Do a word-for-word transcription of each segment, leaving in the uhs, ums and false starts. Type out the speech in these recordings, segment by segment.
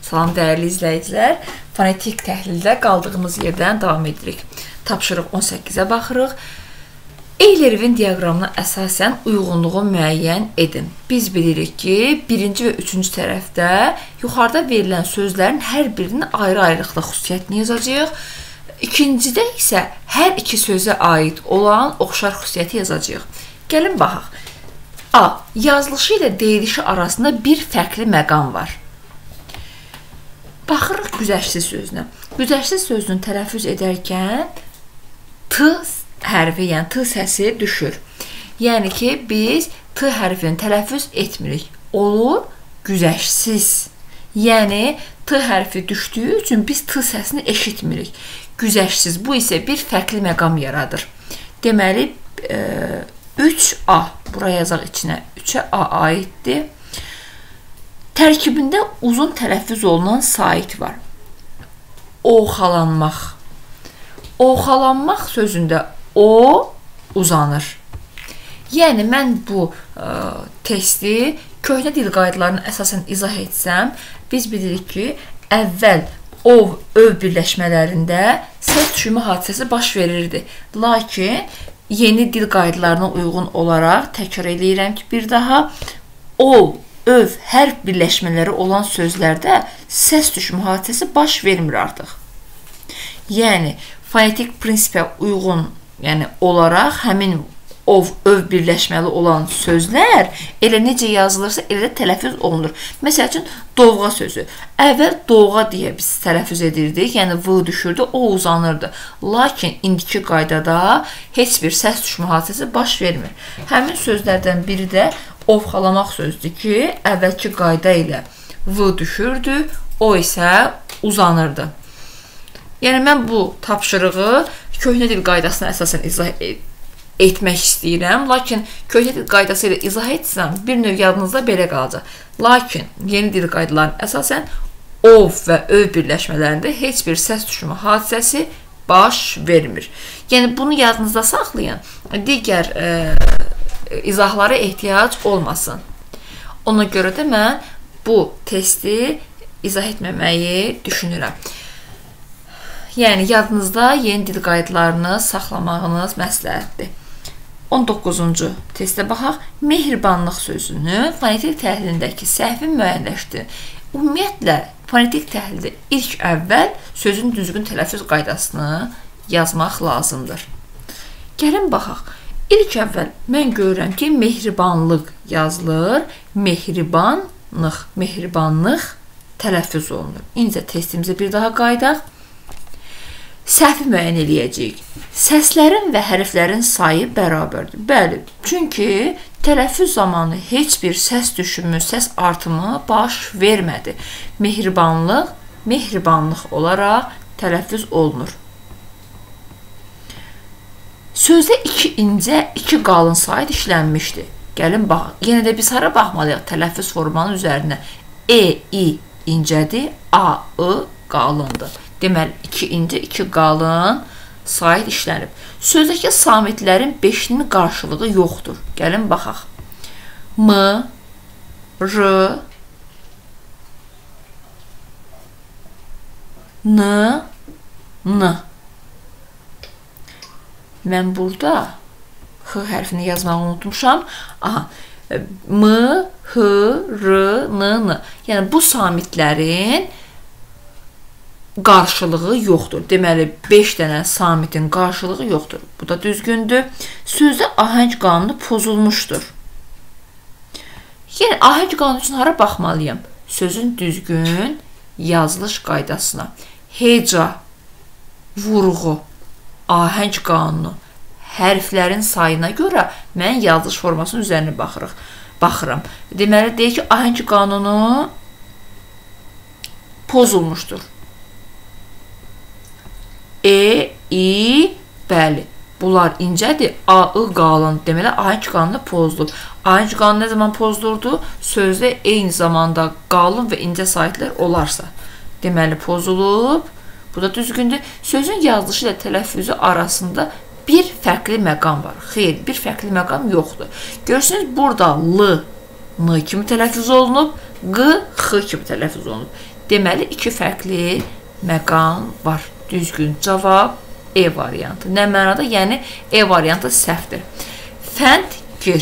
Salam dəyərli izləyicilər, fonetik təhlildə qaldığımız yerdən davam edirik. Tapşırıq on səkkizə baxırıq. Eylerevin diaqramına əsasən uyğunluğu müəyyən edin. Biz bilirik ki, birinci və üçüncü tərəfdə yuxarıda verilən sözlərin hər birinin ayrı-ayrılıqda xüsusiyyətini yazacağıq. İkincidə isə hər iki sözə aid olan oxşar xüsusiyyəti yazacağıq. Gəlin baxaq. A. Yazılışı ilə deyilişi arasında bir fərqli məqam var. Baxırıq güzəştli sözünə. Güzəştli sözünü tələffüz edərkən T hərfi, yəni T səsi düşür. Yəni ki, biz T hərfini tələffüz etmirik. Olur güzəştsiz. Yəni, T hərfi düşdüyü üçün biz T səsini eşitmirik. Güzəştsiz. Bu isə bir fərqli məqam yaradır. Deməli, üç A. Buraya yazaq içinə. üçə A aiddir. Tərkibində uzun tələffüz olunan sait var. Oxalanmaq. Oxalanmaq sözündə o uzanır. Yəni, mən bu ə, testi köhnə dil qaydalarına əsasən izah etsəm, biz bilirik ki, əvvəl ov, öv birləşmələrində səs düşümü hadisəsi baş verirdi. Lakin, yeni dil qaydalarına uyğun olaraq, təkrar edirəm ki, bir daha ov, öv, hərf birləşmələri olan sözlərdə səs düşümü hadisəsi baş vermir artıq. Yəni, fonetik prinsipə uyğun yəni, olaraq həmin ov, öv birləşməli olan sözlər elə necə yazılırsa, elə də tələffüz olunur. Məsəl üçün, dovğa sözü. Əvvəl dovğa deyə biz tələffüz edirdik, yəni V düşürdü, o uzanırdı. Lakin indiki qaydada heç bir səs düşümü hadisəsi baş vermir. Həmin sözlərdən biri də ovxalamaq sözdür ki, əvvəlki qayda ilə V düşürdü, o isə uzanırdı. Yəni, mən bu tapşırığı köhnə dil qaydasına əsasən izah etmək istəyirəm. Lakin, köhnə dil qaydası ilə izah etsəm, bir növ yadınızda belə qalacaq. Lakin, yeni dil qaydalarına əsasən ov və öv birləşmələrində heç bir səs düşümü hadisəsi baş vermir. Yəni, bunu yadınızda saxlayın. Digər e, izahlara ehtiyac olmasın. Ona görə də mən bu testi izah etməməyi düşünürəm. Yəni, yadınızda yeni dil qaydalarını saxlamağınız məsləhətdir. on doqquzuncu testə baxaq. Mehribanlıq sözünü fonetik təhlilindəki səhvi müəyyənləşdirin. Ümumiyyətlə, fonetik təhlildə ilk əvvəl sözün düzgün tələffüz qaydasını yazmaq lazımdır. Gəlin baxaq. İlk əvvəl mən görürəm ki, mehribanlıq yazılır, mehribanlıq, mehribanlıq tələffüz olunur. İncə testimizə bir daha qaydaq. Səhvi müəyyən eləyəcəyik. Səslərin və hərflərin sayı bərabərdir. Bəli, çünki tələffüz zamanı heç bir səs düşümü, səs artımı baş vermədi. Mehribanlıq, mehribanlıq olaraq tələffüz olunur. Sözdə iki incə, iki qalın sayt işlənmişdir. Gəlin baxaq. Yenə də biz hara baxmalıyıq tələffüz formanın üzərinə? E, I incədir, A, I qalındır. Deməli, iki incə, iki qalın sayt işlənib. Sözdəki samitlərin beşinin qarşılığı yoxdur. Gəlin, baxaq. M, R, N, N. Mən burada H hərfini yazmağı unutmuşam. Aha, M, H, R, N, N. Yəni, bu samitlərin qarşılığı yoxdur. Deməli, beş dənə samitin qarşılığı yoxdur. Bu da düzgündür. Sözdə ahəng qanunu pozulmuşdur. Yəni, ahəng qanunu üçün hara baxmalıyım? Sözün düzgün yazılış qaydasına. Heca, vurğu, ahəng qanunu, hərflərin sayına görə mən yazılış formasının üzərinə baxırıq. Baxıram. Deməli, deyək ki, ahəng qanunu pozulmuşdur. E, I, bəli. Bunlar incədir. A, I qalın. Deməli, ahəng qanunu pozulur. Ahəng qanunu nə zaman pozulurdu? Sözdə eyni zamanda qalın və incə saytlar olarsa. Deməli, pozulub. Bu da düzgündür. Sözün yazılışı ilə tələffüzü arasında bir fərqli məqam var. Xeyr, bir fərqli məqam yoxdur. Görürsünüz, burada L, N kimi tələffüz olunub, Q, X kimi tələffüz olunub. Deməli, iki fərqli məqam var. Düzgün cavab E variantı. Nə mənada? Yəni, E variantı səhvdir. Fənd gir.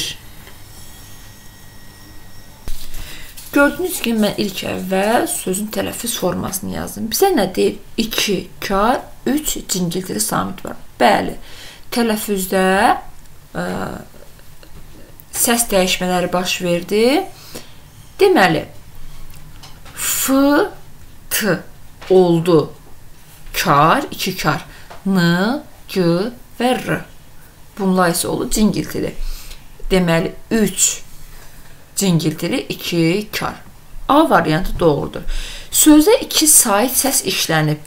Gördüyünüz kimi, mən ilk əvvəl sözün tələffüz formasını yazdım. Bizə nə deyir? iki kar, üç cingiltili samit var. Bəli, tələffüzdə ə, səs dəyişmələri baş verdi. Deməli, F, T oldu. Kar, iki kar. N, G və R. Bunlar isə oldu cingiltili. Deməli, üç cingiltili, iki kar. A variantı doğrudur. Sözdə iki sait səs işlənib.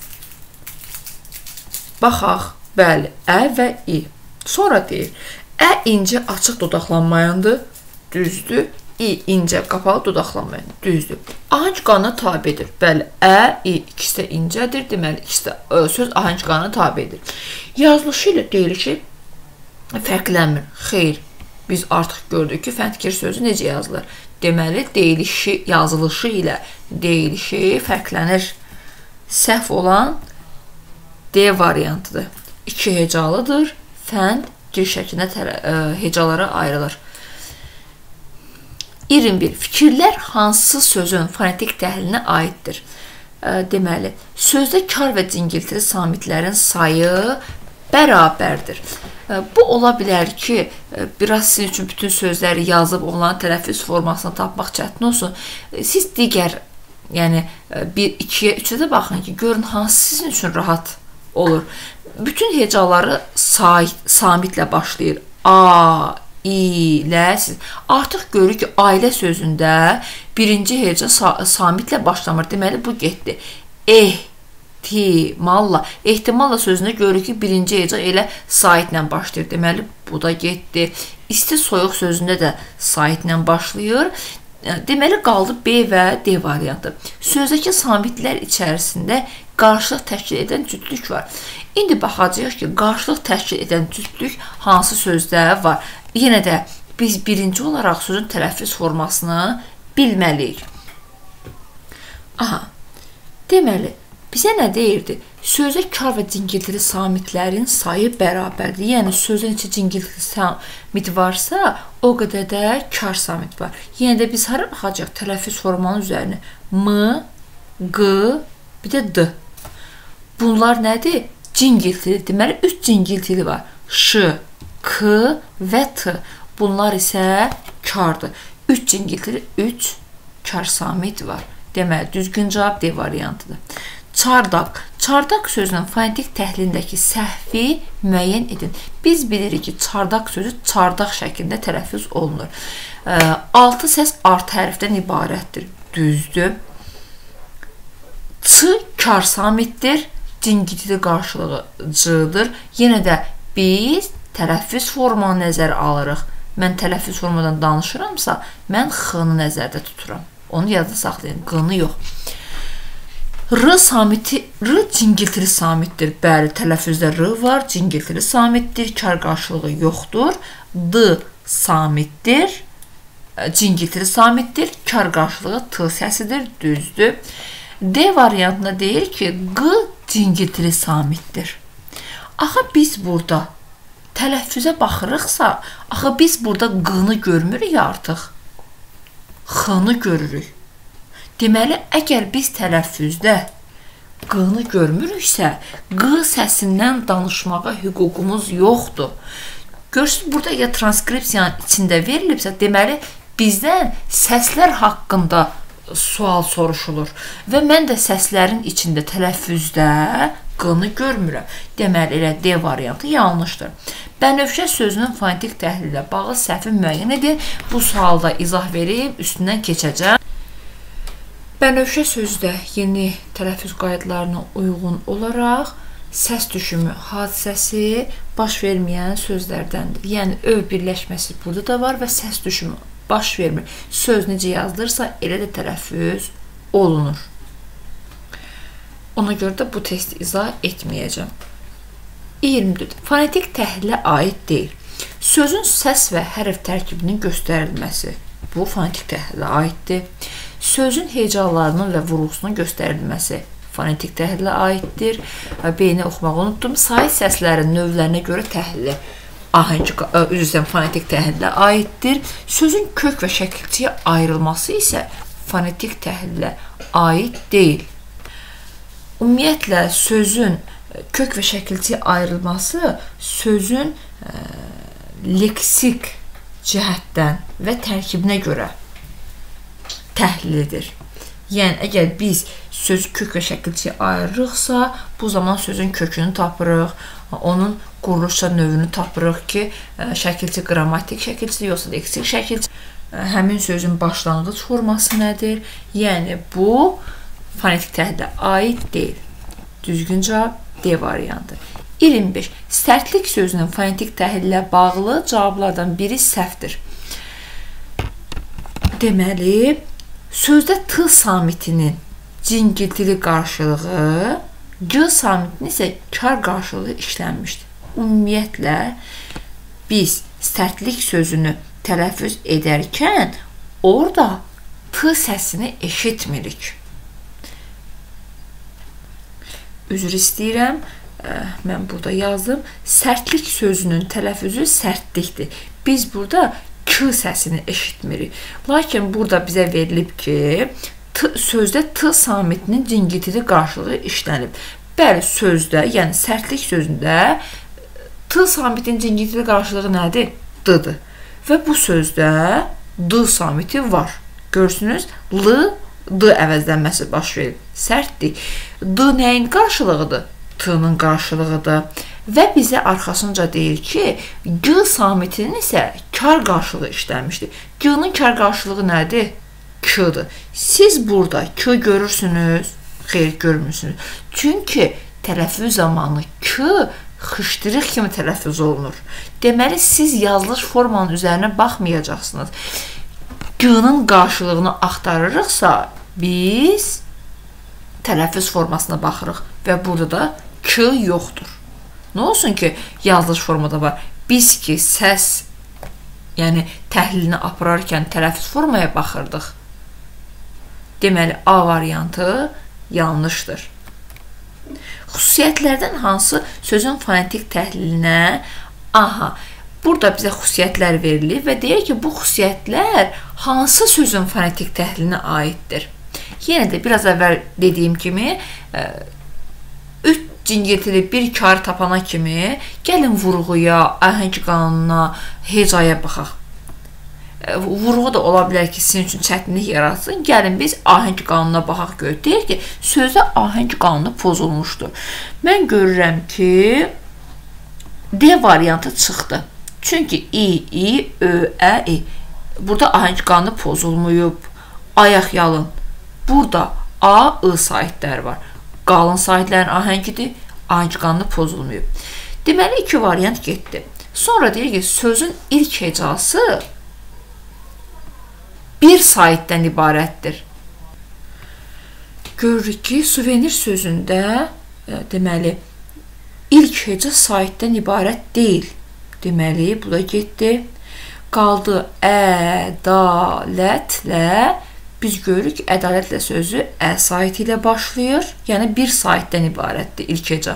Baxaq, bəli, Ə və İ. Sonra deyir, Ə incə açıq dodaqlanmayandır, düzdür. İ incə qapalı dodaqlanmayandır, düzdür. Ahəng qanuna tabidir. Bəli, Ə, İ ikisi də incədir. Deməli, ikisi də söz ahəng qanuna tabidir. Yazılışı ilə deyir ki, fərqlənmir. Xeyr, biz artıq gördük ki, fəndgir sözü necə yazılır. Deməli, deyilişi, yazılışı ilə deyilişi fərqlənir. Səhv olan D variantıdır. İki hecalıdır. Fənd gir şəklində hecalara ayrılır. iyirmi bir. Fikirlər hansı sözün fonetik təhlilinə aiddir? Deməli, sözdə kar və cingiltili samitlərin sayı bərabərdir. Bu ola bilər ki, biraz sizin üçün bütün sözləri yazıb onların tələffüz formasını tapmaq çətin olsun. Siz digər, yəni bir, ikiyə, üçə də baxın ki, görün hansı sizin üçün rahat olur. Bütün hecaları samitlə başlayır. A, İ, L, siz. Artıq görürük ki, ailə sözündə birinci heca samitlə başlamır. Deməli, bu getdi. Ehtimalla. Ehtimalla sözündə görürük ki, birinci heca elə saitlə başlayır. Deməli, bu da getdi. İsti soyuq sözündə də saitlə başlayır. Deməli, qaldı B və D variantı. Sözdəki samitlər içərisində qarşılıq təşkil edən cütlük var. İndi baxacağıq ki, qarşılıq təşkil edən cütlük hansı sözdə var. Yenə də biz birinci olaraq sözün tələffüz formasını bilməliyik. Aha, deməli, bizə nə deyirdi? Sözdə kar və cingiltili samitlərin sayı bərabərdir. Yəni, sözün içi cingiltili samit varsa, o qədər də kar samit var. Yenə də biz hara baxacaq tələffüz formanın üzərinə? M, G, bir də D. Bunlar nədir? Cingiltili. Deməli, üç cingiltili var. Ş, K və T. Bunlar isə kardır. üç cingiltili, üç kar samit var. Deməli, düzgün cavab D variantıdır. Çardaq. Çardaq sözünün fonetik təhlilindəki səhvi müəyyən edin. Biz bilirik ki, çardaq sözü çardaq şəklində tələffüz olunur. altı səs artı hərfdən ibarətdir. Düzdür. Ç kar samitdir. Cingiltili qarşılığıdır. Yenə də biz tələffüz formanı nəzərə alırıq. Mən tələffüz formadan danışıramsa, mən X-nı nəzərdə tuturam. Onu yadda saxlayın, Q-nı yox. R samiti, R cingiltili samitdir. Bəli, tələffüzdə R var, cingiltili samitdir, kar qarşılığı yoxdur. D samitdir, cingiltili samitdir, kar qarşılığı T səsidir, düzdür. D variantında deyir ki, G cingiltili samitdir. Axı biz burada tələffüzə baxırıqsa, axı biz burada G-nı görmürük artıq. X-nı görürük. Deməli, əgər biz tələffüzdə G-nı görmürüksə, G səsindən danışmağa hüququmuz yoxdur. Görürsünüz, burada ya transkripsiyanın içində verilibsə, deməli, bizdən səslər haqqında sual soruşulur. Və mən də səslərin içində tələffüzdə G-nı görmürəm. Deməli, elə D variantı yanlışdır. Bənövşə sözünün fonetik təhlili ilə bağlı səhvi müəyyən edin. Bu sualda izah verib, üstündən keçəcəm. Bənövşə sözü də yeni tələffüz qaydalarına uyğun olaraq səs düşümü hadisəsi baş verməyən sözlərdəndir. Yəni, öv birləşməsi burada da var və səs düşümü baş vermir. Söz necə yazılırsa, elə də tələffüz olunur. Ona görə də bu testi izah etməyəcəm. iyirmi dörd. Fonetik təhlilə aid deyil. Sözün səs və hərf tərkibinin göstərilməsi. Bu fonetik təhlilə aiddir. Sözün hecalarının və vurğusunun göstərilməsi fonetik təhlilə aiddir. B-ni oxumağı unutdum. Sait səslərin növlərinə görə təhlili ahəng, üzrə fonetik təhlilə aiddir. Sözün kök və şəkilçiyə ayrılması isə fonetik təhlilə aid deyil. Ümumiyyətlə, sözün kök və şəkilçiyə ayrılması sözün ə, leksik cəhətdən və tərkibinə görə təhlilidir. Yəni, əgər biz söz kök və şəkilçiyə ayırırıqsa, bu zaman sözün kökünü tapırıq, onun quruluşa növünü tapırıq ki, şəkilçi qrammatik şəkilçi, yoxsa leksik şəkilçi, həmin sözün başlanğıc forması nədir? Yəni, bu fonetik təhlilə aid deyil. Düzgün cavab D variantı. iyirmi beş. Sərtlik sözünün fonetik təhlilə bağlı cavablardan biri səhvdir. Deməli, sözdə T samitinin cingiltili qarşılığı, G samitinin isə kar qarşılığı işlənmişdir. Ümumiyyətlə, biz sərtlik sözünü tələffüz edərkən orada T səsini eşitmirik. Üzr istəyirəm, mən burada yazdım. Sərtlik sözünün tələffüzü sərtlikdir. Biz burada K səsini eşitmirik. Lakin burada bizə verilib ki, t, sözdə T samitinin cingiltili qarşılığı işlənib. Bəli, sözdə, yəni sərtlik sözündə T samitinin cingiltili qarşılığı nədir? D-dır. Və bu sözdə D samiti var. Görürsünüz, L, D əvəzlənməsi baş verir. Sərtdir. D nəyin qarşılığıdır? T-nın qarşılığıdır. Və bizə arxasınca deyir ki, G samitinin isə kar qarşılığı işlənmişdir. G-nin kar qarşılığı nədir? K-dır. Siz burada K görürsünüz, xeyr görmürsünüz. Çünki tələffüz zamanı K xışdırıq kimi tələffüz olunur. Deməli, siz yazılış formanın üzərinə baxmayacaqsınız. G-nin qarşılığını axtarırıqsa, biz tələffüz formasına baxırıq və burada da K yoxdur. Nə olsun ki, yazılış formada var. Biz ki, səs, yəni təhlilini apararkən tələffüz formaya baxırdıq. Deməli, A variantı yanlışdır. Xüsusiyyətlərdən hansı sözün fonetik təhlilinə? Aha, burada bizə xüsusiyyətlər verilir və deyir ki, bu xüsusiyyətlər hansı sözün fonetik təhlilinə aiddir? Yenə də biraz əvvəl dediyim kimi, üç cingiltili bir kar tapana kimi gəlin vurğuya, ahəng qanununa, hecaya baxaq. Vurğu da ola bilər ki, sizin üçün çətinlik yaratsın. Gəlin biz ahəng qanununa baxaq görək. Deyir ki, sözdə ahəng qanunu pozulmuşdur. Mən görürəm ki, D variantı çıxdı. Çünki I, I, Ö, Ə, I. Burada ahəng qanunu pozulmayıb. Ayaq yalın. Burada A, I saitlər var. Qalın saitlərin ahəngidir, ahəng qanunu pozulmayıb. Deməli, iki variant getdi. Sonra deyir ki, sözün ilk hecası bir saitdən ibarətdir. Görürük ki, suvenir sözündə, deməli, ilk heca saitdən ibarət deyil. Deməli, bu da getdi. Qaldı ədalətlə. Biz görürük, ədalətlə sözü ə saiti ilə başlayır. Yəni, bir saitdən ibarətdir ilk heca.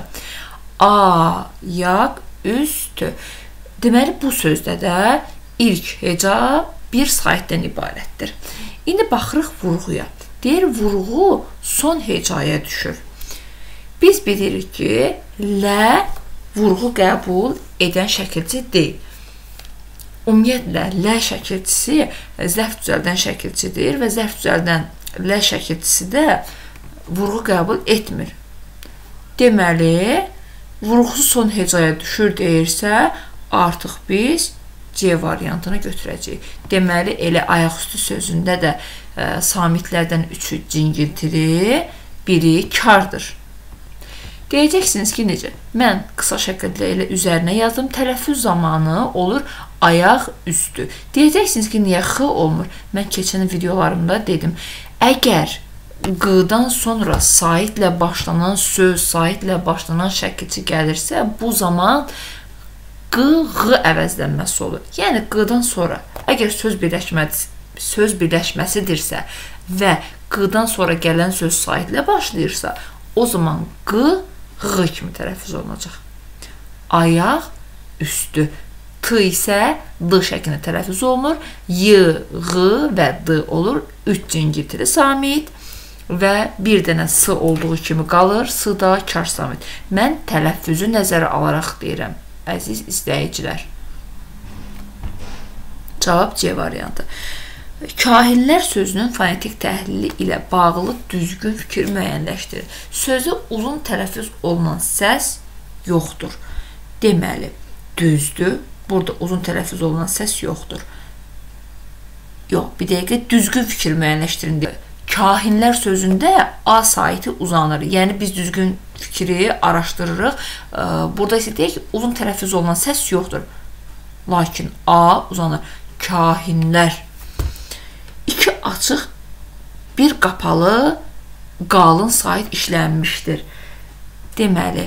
Ayaq üstü. Deməli, bu sözdə də ilk heca bir saitdən ibarətdir. İndi baxırıq vurğuya. Deyir, vurğu son hecaya düşür. Biz bilirik ki, lə vurğu qəbul edən şəkilçi deyil. Ümumiyyətlə, lə şəkilçisi zərf düzəldən şəkilçidir və zərf düzəldən lə şəkilçisi də vurğu qəbul etmir. Deməli, vurğusu son hecaya düşür deyirsə, artıq biz C variantını götürəcəyik. Deməli, elə ayaqüstü sözündə də ə, samitlərdən üçü cingiltili, biri kardır. Deyəcəksiniz ki, necə? Mən qısa şəkildə elə üzərinə yazdım, tələffüz zamanı olur ayaq üstü. Deyəcəksiniz ki, niyə X olmur? Mən keçən videolarımda dedim, əgər Q-dan sonra saitlə başlanan söz, saitlə başlanan şəkilçi gəlirsə, bu zaman Q, Q əvəzlənməsi olur. Yəni, Q-dan sonra əgər söz birləşməsi, söz birləşməsidirsə və qdan sonra gələn söz saitlə başlayırsa, o zaman q, ğ kimi tələffüz olunacaq. Ayaq, üstü. T isə d şəklində tələffüz olunur. Y, ğ və d olur. üç cingiltili samit və bir dənə s olduğu kimi qalır. S da kar samit. Mən tələffüzü nəzərə alaraq deyirəm, əziz izləyicilər. Cavab C variantı. Kahinlər sözünün fonetik təhlili ilə bağlı düzgün fikir müəyyənləşdirir. Sözdə uzun tələffüz olunan səs yoxdur. Deməli, düzdür. Burada uzun tələffüz olunan səs yoxdur. Yox, bir dəqiqə düzgün fikir müəyyənləşdirin deyil. Kahinlər sözündə A saiti uzanır. Yəni, biz düzgün fikri araşdırırıq. Burada isə deyək ki, uzun tələffüz olunan səs yoxdur. Lakin A uzanır. Kahinlər. İki açıq, bir qapalı, qalın sait işlənmişdir. Deməli,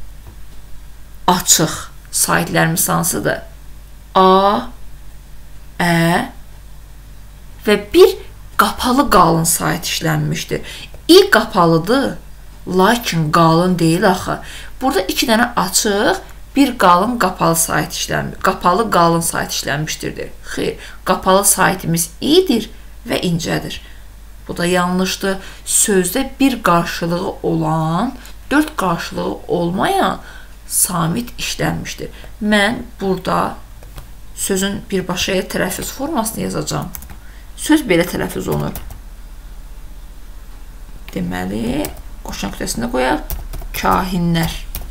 açıq saitlərimiz hansıdır? A, Ə və bir qapalı qalın sait işlənmişdir. İ qapalıdır, lakin qalın deyil axı. Burada iki dənə açıq, bir qalın qapalı sait işlənmişdir. Qapalı qalın sait işlənmişdir. Xeyr, qapalı saitimiz İ'dir və incədir. Bu da yanlışdır. Sözdə bir qarşılığı olan, dörd qarşılığı olmayan samit işlənmişdir. Mən burada sözün birbaşa tələffüz formasını yazacağım. Söz belə tələffüz olunur. Deməli, qoşan nöqtəsində qoyaq. Kahinlər.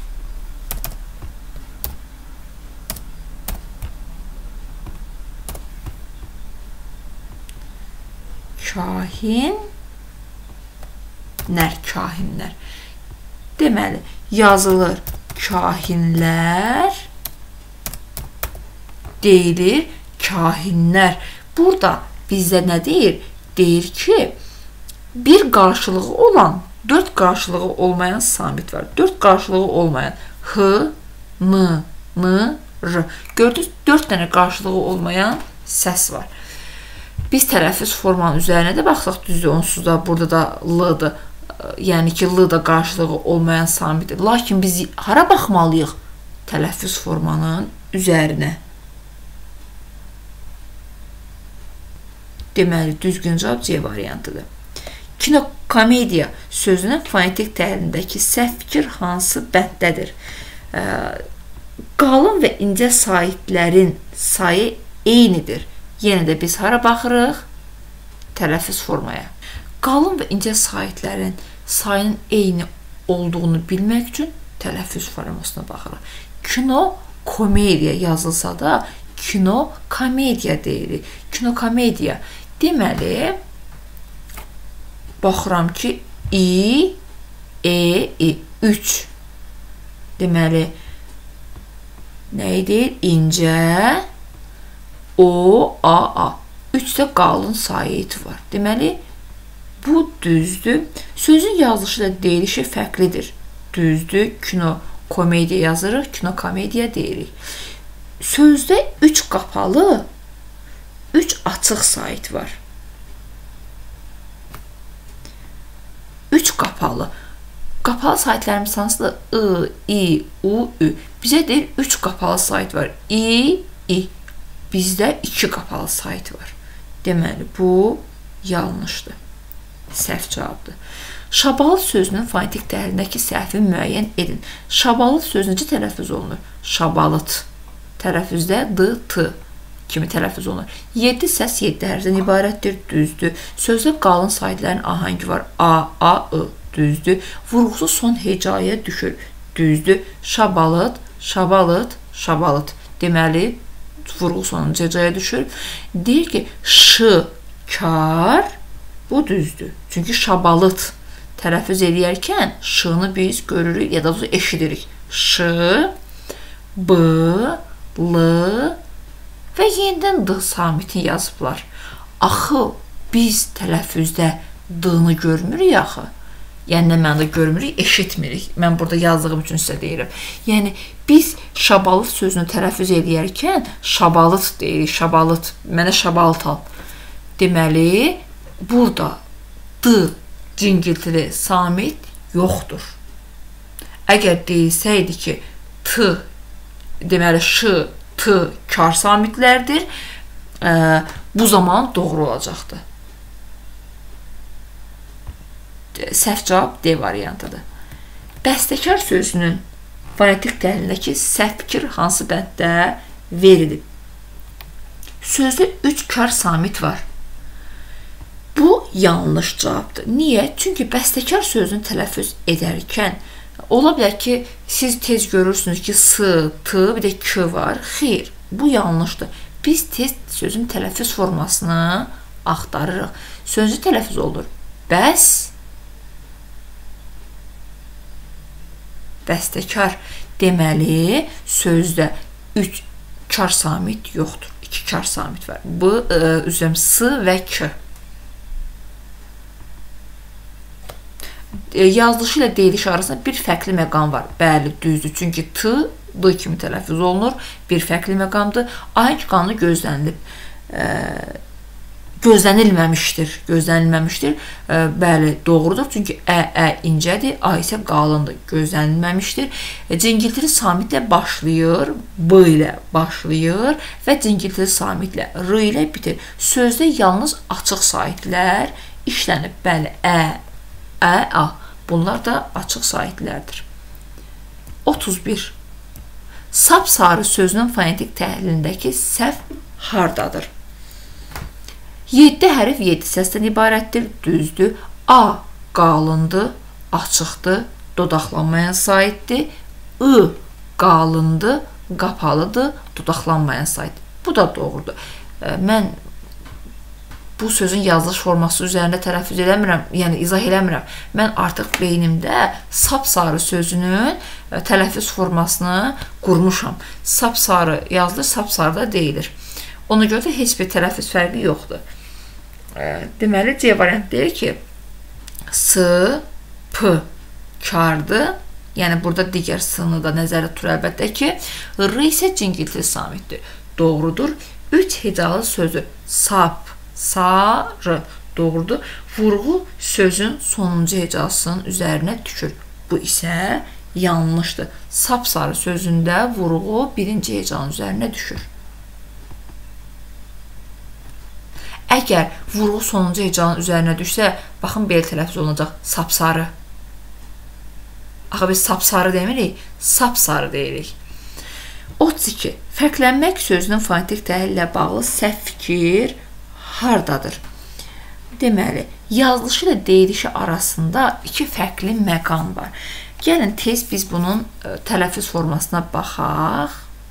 Kahinlər, kahinlər. Deməli, yazılır. Kahinlər deyilir, kahinlər. Burada bizdə nə deyir? Deyir ki, bir qarşılığı olan, dörd qarşılığı olmayan samit var. Dörd qarşılığı olmayan H, N, N, R. Gördünüz, dörd dənə qarşılığı olmayan səs var. Biz tələffüz formanın üzərinə də baxsaq, düzdür, onsuz da burada da L-dır. Yəni ki, L da qarşılığı olmayan samitdir. Lakin biz hara baxmalıyıq? Tələffüz formanın üzərinə. Deməli, düzgün cavab C variantıdır. Kinokomediya sözünün fonetik təhlilindəki səhv fikir hansı bənddədir? Qalın və incə saitlərin sayı eynidir. Yenə də biz hara baxırıq? Tələffüz formaya. Qalın və incə saitlərin sayının eyni olduğunu bilmək üçün tələffüz formasına baxırıq. Kinokomediya yazılsa da kinokomediya deyirik. Kinokomediya. Deməli, baxıram ki, İ, E, İ. üç. Deməli, nə deyir? İncə, O, A, A. üç də qalın sayit var. Deməli, bu düzdür. Sözün yazılışı da deyilişi fərqlidir. Düzdür. Kinokomediya yazırıq, kinokomediya deyirik. Sözdə üç qapalı, üç açıq sait var. üç qapalı. Qapalı saitlərimiz hansıdır? I, I, U, Ü. Bizə deyir, üç qapalı sait var. I, I. Bizdə iki qapalı sait var. Deməli, bu yanlışdır. Səhv cavabdır. Şabalıt sözünün fonetik təhlilindəki səhvi müəyyən edin. Şabalıt sözü necə tələffüz olunur? Şabalıt. Tələffüzdə D, T kimi tələffüz olunur. yeddi səs yeddi hərfdən ibarətdir. Düzdür. Sözdə qalın saitlərin ahəngi var. A, A, I. Düzdür. Vurğusu son hecaya düşür. Düzdür. Şabalıt, şabalıt, şabalıt. Deməli, vurğu sonuncu hecaya düşür. Deyir ki, ş, kar, bu düzdür. Çünki şabalıt tələffüz edərkən ş-nı biz görürük ya da eşidirik. Ş, b, l və yenidən d samitini yazıblar. Axı biz tələffüzdə d-nı görmürük axı. Yəni nə mənada görmürük, eşitmirik. Mən burada yazdığım üçün sizə deyirəm. Yəni biz şabalıt sözünü tələffüz edərkən şabalıt deyirik, şabalıt. Mənə şabalıt al. Deməli, burada D cingiltili samit yoxdur. Əgər deyilsəydi ki, T, deməli, Ş, T kar samitlərdir, ə, bu zaman doğru olacaqdır. Səhv cavab D variantıdır. Bəstəkar sözünün fonetik təhlilindəki səhv fikir hansı bənddə verilib? Sözdə üç kar samit var. Bu yanlış cavabdır. Niyə? Çünki bəstəkar sözünü tələffüz edərkən ola bilər ki, siz tez görürsünüz ki, S, T, bir də K var. Xeyr, bu yanlışdır. Biz tez sözün tələffüz formasını axtarırıq. Sözü tələffüz olur. Bəs bəstəkar, deməli, sözdə üç kar samit yoxdur. iki kar samit var. Bu, üzrəm, S və K. Yazılışı ilə deyilişi arasında bir fərqli məqam var. Bəli, düzdür. Çünki T, D kimi tələffüz olunur. Bir fərqli məqamdır. Ahəng qanunu gözlənilib. Gözlənilməmişdir. Gözlənilməmişdir. Bəli, doğrudur. Çünki ə, ə incədir, A isə qalındır. Gözlənilməmişdir. Cingiltili samitlə başlayır, B ilə başlayır və cingiltili samitlə R ilə bitir. Sözdə yalnız açıq saitlər işlənib. Bəli, ə, ə, A. Bunlar da açıq saitlərdir. otuz bir. Sapsarı sözünün fonetik təhlilindəki səhv hardadır? yeddi hərf yeddi səsdən ibarətdir, düzdür. A qalındır, açıqdır, dodaqlanmayan saitdir. I qalındır, qapalıdır, dodaqlanmayan saitdir. Bu da doğrudur. Mən bu sözün yazılış forması üzərində tələffüz eləmirəm, yəni izah eləmirəm. Mən artıq beynimdə sapsarı sözünün tələffüz formasını qurmuşam. Sapsarı yazılır, sapsarı da deyilir. Ona görə də heç bir tələffüz fərqi yoxdur. Deməli, C variant deyir ki, S, P kardır. Yəni, burada digər S-nı da nəzərdə tutur əlbəttə ki, R isə cingiltili samitdir. Doğrudur. Üç hecalı sözü sap, sarı doğrudur. Vurğu sözün sonuncu hecasının üzərinə düşür. Bu isə yanlışdır. Sapsarı sözündə vurğu birinci hecanın üzərinə düşür. Əgər vurğu sonuncu hecanın üzərinə düşsə, baxın, belə tələffüz olunacaq. Sapsarı. Axı, biz sapsarı demirik, sapsarı deyirik. otuz iki. Fərqlənmək sözünün fonetik təhlil ilə bağlı səhv fikir hardadır? Deməli, yazılışı ilə deyilişi arasında iki fərqli məqam var. Gəlin, tez biz bunun tələffüz formasına baxaq.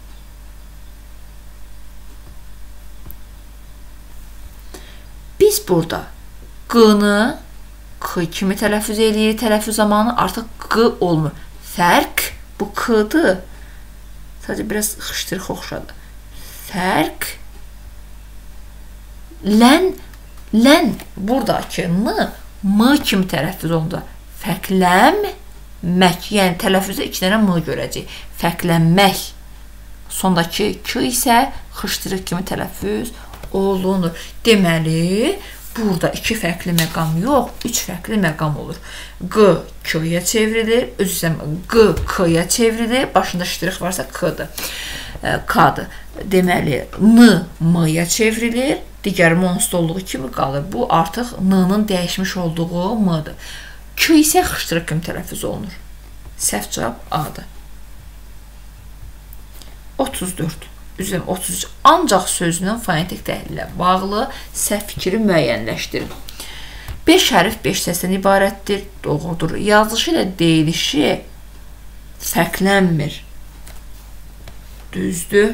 Biz burada Q-nı K kimi tələffüz edirik. Tələffüz zamanı artıq Q olmur. Fərq bu K-dır. Sadəcə biraz xıştırıq oxşadı. Fərq lən, lən buradakı N, M kimi tələffüz olundu. Fərqlənmək, yəni tələffüzdə iki dənə M görəcək. Fərqlənmək. Sondakı K isə xıştırıq kimi tələffüz olunur. Deməli, burada iki fərqli məqam yox, üç fərqli məqam olur. Q K-ya çevrilir, özüm Q K-ya çevrilir, başında ştrix varsa K-dır. K-dır. Deməli, N M-ya çevrilir, digər monstolluğu kimi qalır. Bu artıq N-nın dəyişmiş olduğu M-dır. Q isə xıştırıq kimi tələffüz olunur. Səhv cavab A-dır. otuz dörd. Üzrəm otuz üç. Ancaq sözünün fonetik təhlil ilə bağlı səhv fikri müəyyənləşdirin. beş hərf beş səsdən ibarətdir. Doğrudur. Yazılışı ilə deyilişi fərqlənmir. Düzdür.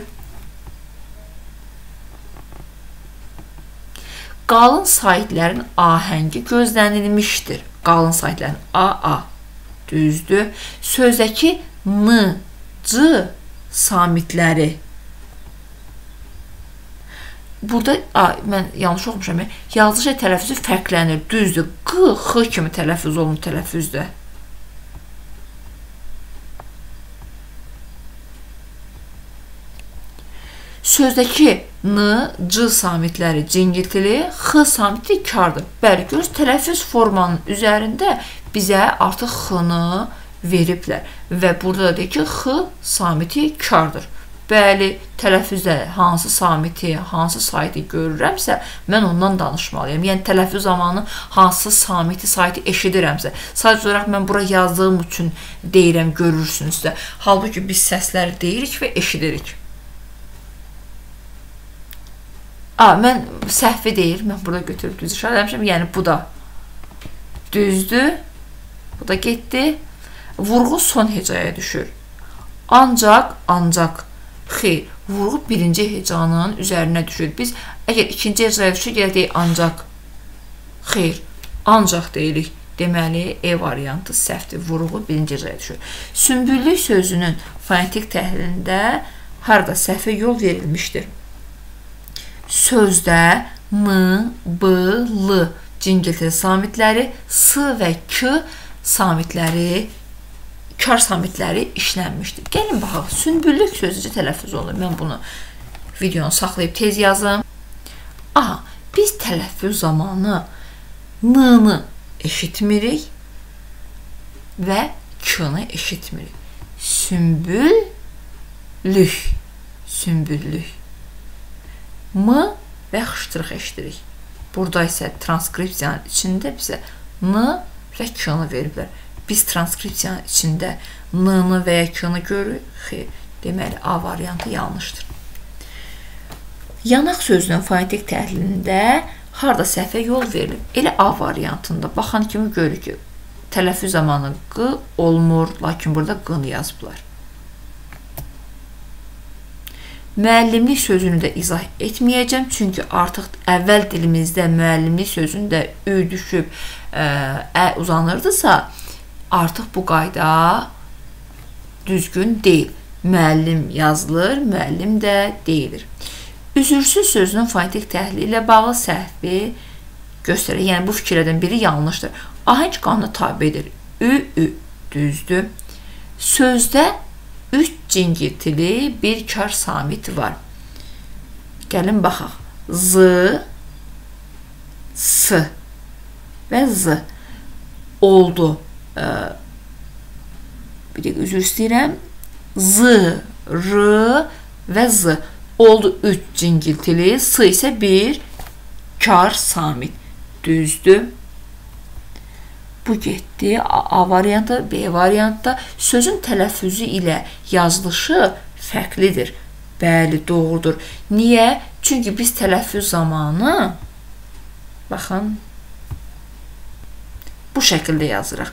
Qalın saitlərin ahəngi gözlənilmişdir. Qalın saitlərin A, A. Düzdür. Sözdəki N, C samitləri. Burada, a, mən yanlış oxumuşam, yazılışı tələffüzü fərqlənir, düzdür. Q, X kimi tələffüz olunur tələffüzdə. sözdəki n, c samitləri cingiltili, x samiti kardır. Bəli, görürsünüz, tələffüz formanın üzərində bizə artıq x-nı veriblər və burada da deyir ki, x samiti kardır. Bəli, tələffüzdə hansı samiti, hansı saiti görürəmsə, mən ondan danışmalıyım. Yəni, tələffüz zamanı hansı samiti, saiti eşidirəmsə, sadəcə olaraq mən bura yazdığım üçün deyirəm, görürsünüz də. Halbuki biz səsləri deyirik və eşidirik. A, mən səhvi deyir, mən burada götürüb düz işarə eləmişəm, yəni bu da düzdür, bu da getdi. Vurğu son hecaya düşür. Ancaq, ancaq, xeyr, vurğu birinci hecanın üzərinə düşür. Biz əgər ikinci hecaya düşür, gəl deyək ancaq, xeyr, ancaq deyirik. Deməli, E variantı səhvdir, vurğu birinci hecaya düşür. Sümbüllük sözünün fonetik təhlilində harada səhvə yol verilmişdir? Sözdə M, B, L cingiltili samitləri, S və K samitləri, kar samitləri işlənmişdir. Gəlin baxaq, sümbüllük sözücə tələffüz olunur. Mən bunu videonu saxlayıb tez yazım. Aha, biz tələffüz zamanı n-nı eşitmirik və k-nı eşitmirik. Sümbüllük, sümbüllük. M və xıştırıq eşidirik. Burada isə transkripsiyanın içində bizə n və k-nı veriblər. Biz transkripsiyanın içində n-nı və ya k-nı görürük. Xeyr, deməli, A variantı yanlışdır. Yanaq sözünün fonetik təhlilində harada səhvə yol verilir? Elə A variantında baxan kimi görürük ki, tələffüz zamanı q olmur, lakin burada q-nı yazıblar. Müəllimlik sözünü də izah etməyəcəm, çünki artıq əvvəl dilimizdə müəllimlik sözündə ü düşüb ə uzanırdısa, artıq bu qayda düzgün deyil. Müəllim yazılır, müəllim də deyilir. Üzürsüz sözünün fonetik təhlili ilə bağlı səhvi göstərir. Yəni, bu fikirlərdən biri yanlışdır. Ahəng qanuna tabedir. Ü, ü, düzdür. Sözdə üç cingiltili bir kar samiti var. Gəlin baxaq. Z, s və z oldu. Bir də üzr istəyirəm. Z, r və z oldu üç cingiltili, s isə bir kar samit. Düzdür. Bu getdi. A variantı, B variantda sözün tələffüzü ilə yazılışı fərqlidir. Bəli, doğrudur. Niyə? Çünki biz tələffüz zamanı baxın, bu şəkildə yazırıq.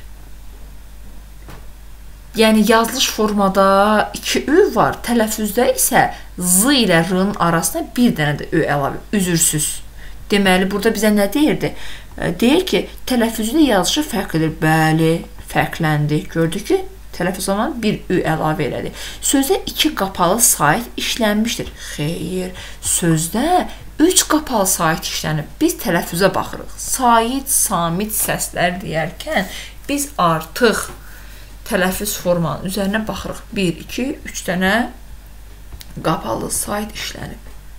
Yəni, yazılış formada iki ü var. Tələffüzdə isə z ilə r-nın arasında bir dənə də ü əlavə, üzürsüz. Deməli, burada bizə nə deyirdi? Deyir ki, tələffüzü ilə yazılışı fərqlidir. Bəli, fərqləndi. Gördük ki, tələffüz zamanı bir ü əlavə elədi. Sözdə iki qapalı sait işlənmişdir. Xeyr, sözdə üç qapalı sait işlənib. Biz tələffüzə baxırıq. Sait, samit səslər deyərkən biz artıq tələffüz formanın üzərinə baxırıq. bir, iki, üç dənə qapalı sait işlənib.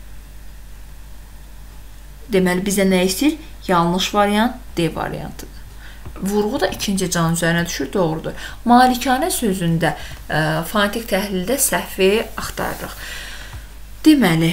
Deməli, bizə nə istəyir? Yanlış variant D variantıdır. Vurğu da ikinci can üzərinə düşür, doğrudur. Malikanə sözündə ə, fonetik təhlildə səhvi axtarırıq. Deməli,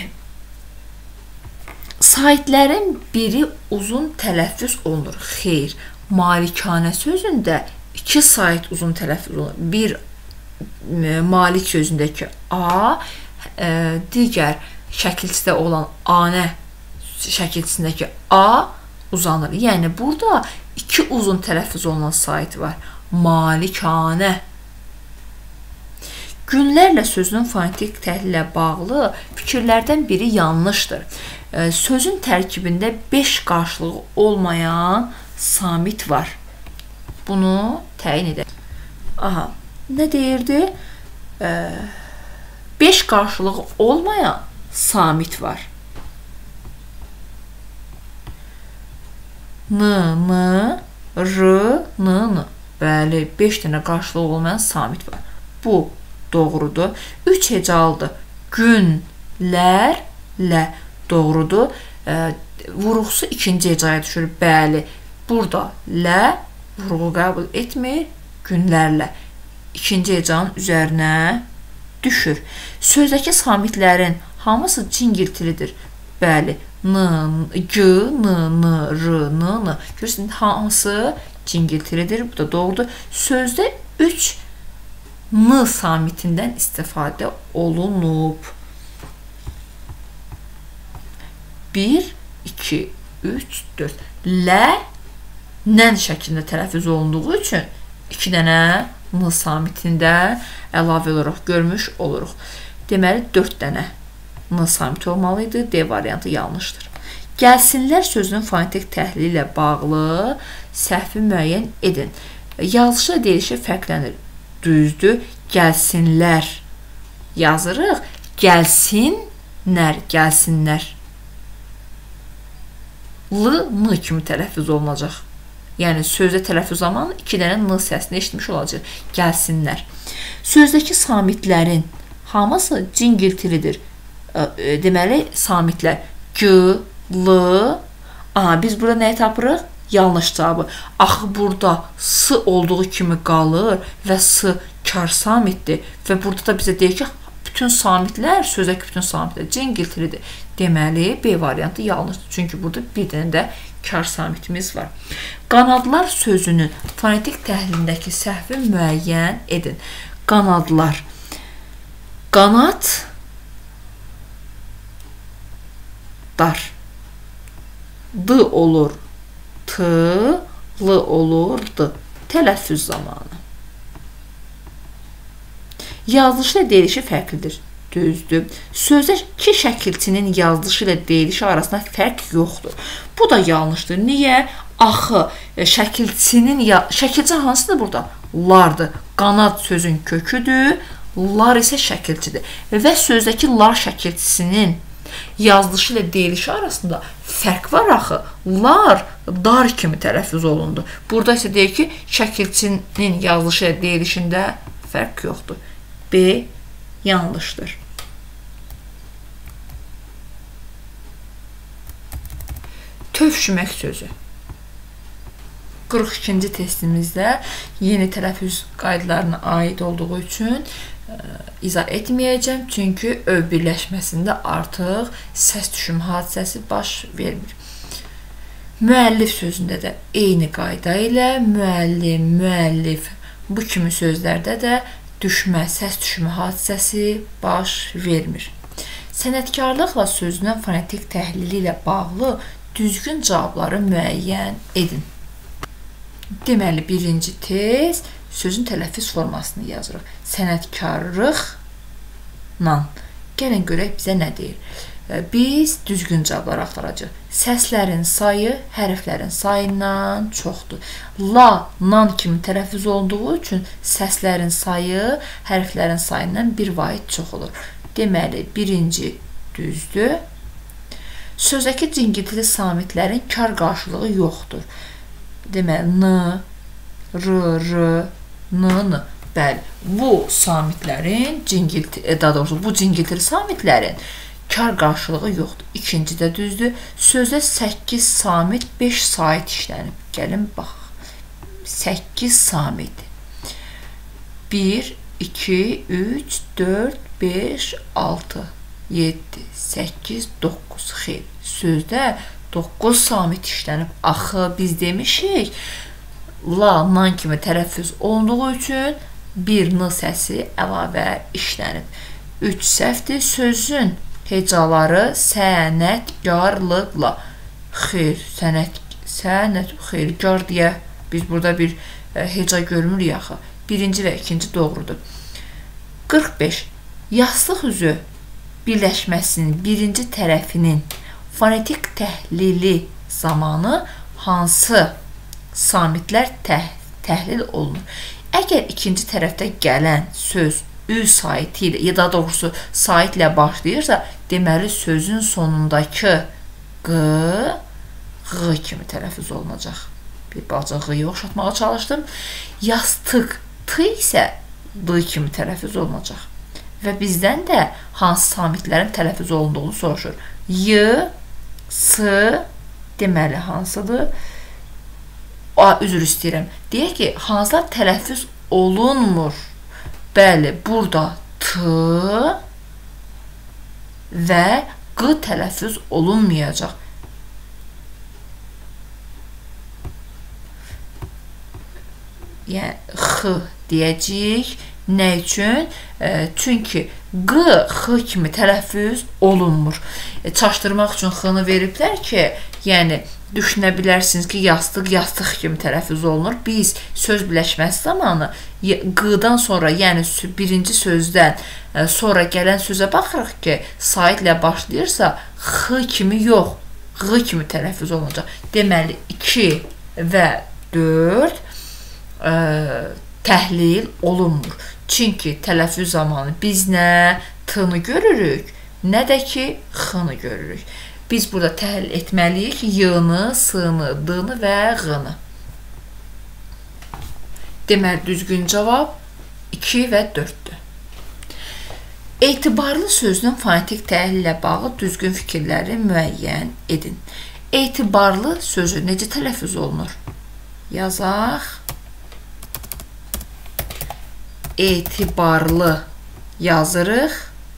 saitlərin biri uzun tələffüz olunur. Xeyr, malikanə sözündə iki sait uzun tələffüz olunur. Bir, ə, malik sözündəki A, ə, digər şəkilçidə olan anə şəkilçisindəki A uzanır. Yəni, burada iki uzun tələffüz olunan sait var. Malikanə. Günlərlə sözünün fonetik təhlilə bağlı fikirlərdən biri yanlışdır. Sözün tərkibində beş qarşılığı olmayan samit var. Bunu təyin edək. Aha, nə deyirdi? beş qarşılığı olmayan samit var. N, n, r, n, n. Bəli, beş dənə qarşılığı olmayan samit var. Bu doğrudur. üç hecalıdır. Gün, lər, lə. Doğrudur. E, vurğusu ikinci hecaya düşür. Bəli. Burada lə vurğu qəbul etmir. Günlərlə. İkinci hecanın üzərinə düşür. Sözdəki samitlərin hamısı cingiltilidir. Bəli. N, g, n, n, r, n, n. Görürsün, hamısı cingiltilidir. Bu da doğrudur. Sözdə üç n samitindən istifadə olunub. bir, iki, üç, dörd. Lə nən şəklində tələffüz olunduğu üçün iki dənə n samitində əlavə olaraq görmüş oluruq. Deməli, dörd dənə n samiti olmalıydı. D variantı yanlışdır. Gəlsinlər sözünün fonetik təhlili ilə bağlı səhvi müəyyən edin. Yazışı deyilişi fərqlənir. Düzdür. Gəlsinlər yazırıq. Gəlsinlər, gəlsinlər. L, n kimi tələffüz olunacaq. Yəni, sözdə tələffüz zamanı iki dənə n səsini eşitmiş olacaq. Gəlsinlər. Sözdəki samitlərin hamısı cingiltilidir. Deməli, samitlər g, l, a, biz burada nəyi tapırıq? Yanlış cavabı. Axı, burada s olduğu kimi qalır və s kar samitdir. Və burada da bizə deyir ki, bütün samitlər, sözdəki bütün samitlər cingiltilidir. Deməli, B variantı yanlışdır. Çünki burada bir dənə də kar samitimiz var. Qanadlar sözünün fonetik təhlilindəki səhvi müəyyən edin. Qanadlar. Qanad dar. D olur. T, l olur. D. Tələffüz zamanı. Yazılışı ilə deyilişi fərqlidir. Düzdür. Sözdə iki şəkilçinin yazılışı ilə deyilişi arasında fərq yoxdur. Bu da yanlışdır. Niyə? Axı, şəkilçinin, şəkilçi hansıdır burada? Lardır. Qanad sözün köküdür. Lar isə şəkilçidir. Və sözdəki lar şəkilçisinin yazılışı ilə deyilişi arasında fərq var axı. Lar dar kimi tələffüz olundu. Burada isə deyir ki, şəkilçinin yazılışı ilə deyilişində fərq yoxdur. B yanlışdır. Tövşümək sözü. qırx ikinci testimizdə yeni tələffüz qaydalarına aid olduğu üçün ə, izah etməyəcəm. Çünki öv birləşməsində artıq səs düşüm hadisəsi baş vermir. Müəllif sözündə də eyni qayda ilə müəllim, müəllif bu kimi sözlərdə də düşmə, səs düşümü hadisəsi baş vermir. Sənətkarlıqla sözünün fonetik təhlili ilə bağlı düzgün cavabları müəyyən edin. Deməli, birinci test sözün tələffüz formasını yazırıq. Sənətkarlıqla. Gəlin görək bizə nə deyir. Biz düzgün cavablar axtaracağıq. Səslərin sayı hərflərin sayından çoxdur. La, nan kimi tələffüz olduğu üçün səslərin sayı hərflərin sayından bir vahid çox olur. Deməli, birinci düzdür. Sözdəki cingiltili samitlərin kar qarşılığı yoxdur. Deməli, n, r, r, n, n. Bəli, bu samitlərin cingiltili, daha doğrusu bu cingiltili samitlərin kar qarşılığı yoxdur. İkinci də düzdür. Sözdə səkkiz samit, beş sait işlənib. Gəlin, baxaq. səkkiz samit. bir, iki, üç, dörd, beş, altı, yeddi, səkkiz, doqquz. Xeyr, sözdə doqquz samit işlənib. Axı, biz demişik, la, nan kimi tələffüz olunduğu üçün bir n səsi əlavə işlənib. üç səhvdir. Sözün hecaları sənətkarlıqla. Xeyr, sənət, sənət, xeyirkar deyə biz burada bir e, heca görmürük axı. Birinci və ikinci doğrudur. qırx beş. Yastıq üzü birləşməsinin birinci tərəfinin fonetik təhlili zamanı hansı samitlər təh təhlil olunur? Əgər ikinci tərəfdə gələn söz ü saiti ilə, ya da doğrusu sait ilə başlayırsa, deməli sözün sonundakı q, q kimi tələffüz olunacaq. Bir balaca q-yə oxşatmağa çalışdım. Yastıq t isə d kimi tələffüz olunacaq. və bizdən də hansı samitlərin tələffüz olunduğunu soruşur. Y, S, deməli hansıdır? A, üzr istəyirəm. Deyək ki, hansılar tələffüz olunmur? Bəli, burada T və Q tələffüz olunmayacaq. Yəni, X deyəcəyik. Nə üçün? E, çünki Q, X kimi tələffüz olunmur. E, çaşdırmaq üçün X-nı veriblər ki, yəni, düşünə bilərsiniz ki, yastıq, yastıq kimi tələffüz olunur. Biz söz birləşməsi zamanı Q-dan sonra, yəni birinci sözdən e, sonra gələn sözə baxırıq ki, saitlə başlayırsa, X kimi yox, Q kimi tələffüz olunacaq. Deməli, iki və dörd e, təhlil olunmur. Çünki tələffüz zamanı biz nə T-nı görürük, nə də ki, X-nı görürük. Biz burada təhlil etməliyik Y-nı, S-nı, D-nı və Q-nı. Deməli, düzgün cavab iki və dörddür. Etibarlı sözünün fonetik təhlil ilə bağlı düzgün fikirləri müəyyən edin. Etibarlı sözü necə tələffüz olunur? Yazaq. Etibarlı yazırıq.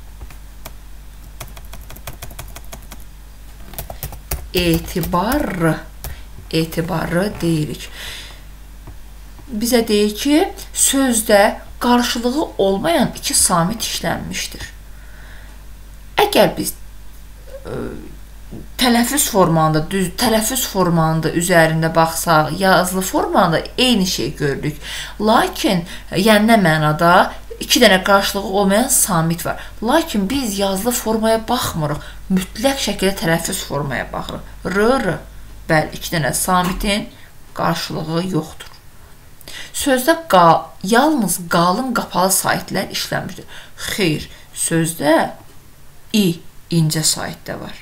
Etibarlı. Etibarlı deyirik. Bizə deyir ki, sözdə qarşılığı olmayan iki samit işlənmişdir. Əgər biz ə, tələffüz formanda, düz tələffüz formanda üzərində baxsaq, yazılı formanda eyni şey görürük. Lakin, yəni nə mənada iki dənə qarşılığı olmayan samit var. Lakin biz yazılı formaya baxmırıq. Mütləq şəkildə tələffüz formaya baxırıq. R, R. Bəli, iki dənə samitin qarşılığı yoxdur. Sözdə qal, yalnız qalın qapalı saitlər işlənmişdir. Xeyr, sözdə i, incə saitdə var.